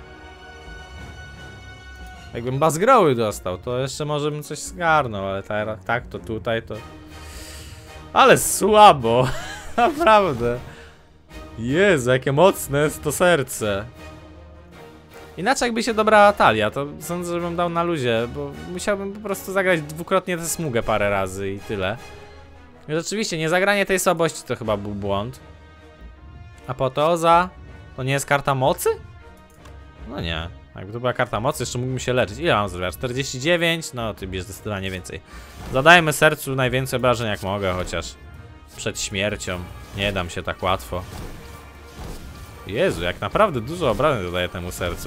Jakbym bazgroły dostał, to jeszcze może bym coś zgarnął, ale tak, to tutaj to... Ale słabo. Naprawdę. Jezu, jakie mocne jest to serce. Inaczej jakby się dobrała talia, to sądzę, że bym dał na luzie, bo musiałbym po prostu zagrać dwukrotnie tę smugę parę razy i tyle. I rzeczywiście, nie zagranie tej słabości to chyba był błąd. Apoteoza to nie jest karta mocy? No nie. Jakby to była karta mocy, jeszcze mógłbym się leczyć. Ile mam zdrowia? 49? No, ty bierz zdecydowanie więcej. Zadajmy sercu najwięcej obrażeń jak mogę, chociaż przed śmiercią. Nie dam się tak łatwo. Jezu, jak naprawdę dużo obrażeń zadaje temu sercu.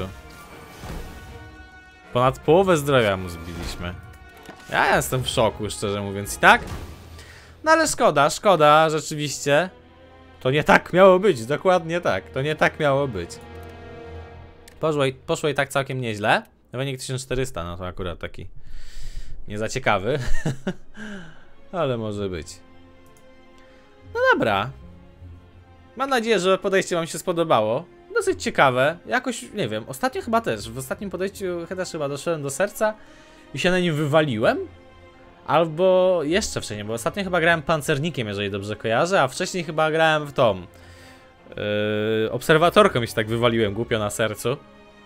Ponad połowę zdrowia mu zbiliśmy. Ja jestem w szoku, szczerze mówiąc, i tak? No ale szkoda, rzeczywiście. To nie tak miało być, dokładnie tak. To nie tak miało być. Poszło i tak całkiem nieźle. Wynik 1400, no to akurat taki nie za ciekawy. Ale może być. No dobra. Mam nadzieję, że podejście wam się spodobało. Dosyć ciekawe. Jakoś, nie wiem, ostatnio chyba też. W ostatnim podejściu też chyba doszedłem do serca i się na nim wywaliłem. Albo jeszcze wcześniej, bo ostatnio chyba grałem pancernikiem, jeżeli dobrze kojarzę, a wcześniej chyba grałem w tą obserwatorką i się tak wywaliłem głupio na sercu.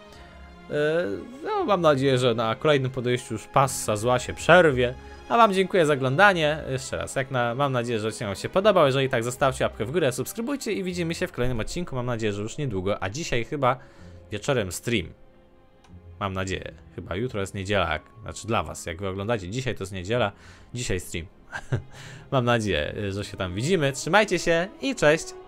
No, mam nadzieję, że na kolejnym podejściu już passa zła się przerwie. A wam dziękuję za oglądanie. Jeszcze raz, mam nadzieję, że odcinek wam się podobał. Jeżeli tak, zostawcie łapkę w górę, subskrybujcie i widzimy się w kolejnym odcinku. Mam nadzieję, że już niedługo, a dzisiaj chyba wieczorem stream. Mam nadzieję. Chyba jutro jest niedziela, znaczy dla was, jak wy oglądacie. Dzisiaj to jest niedziela, dzisiaj stream. Mam nadzieję, że się tam widzimy. Trzymajcie się i cześć!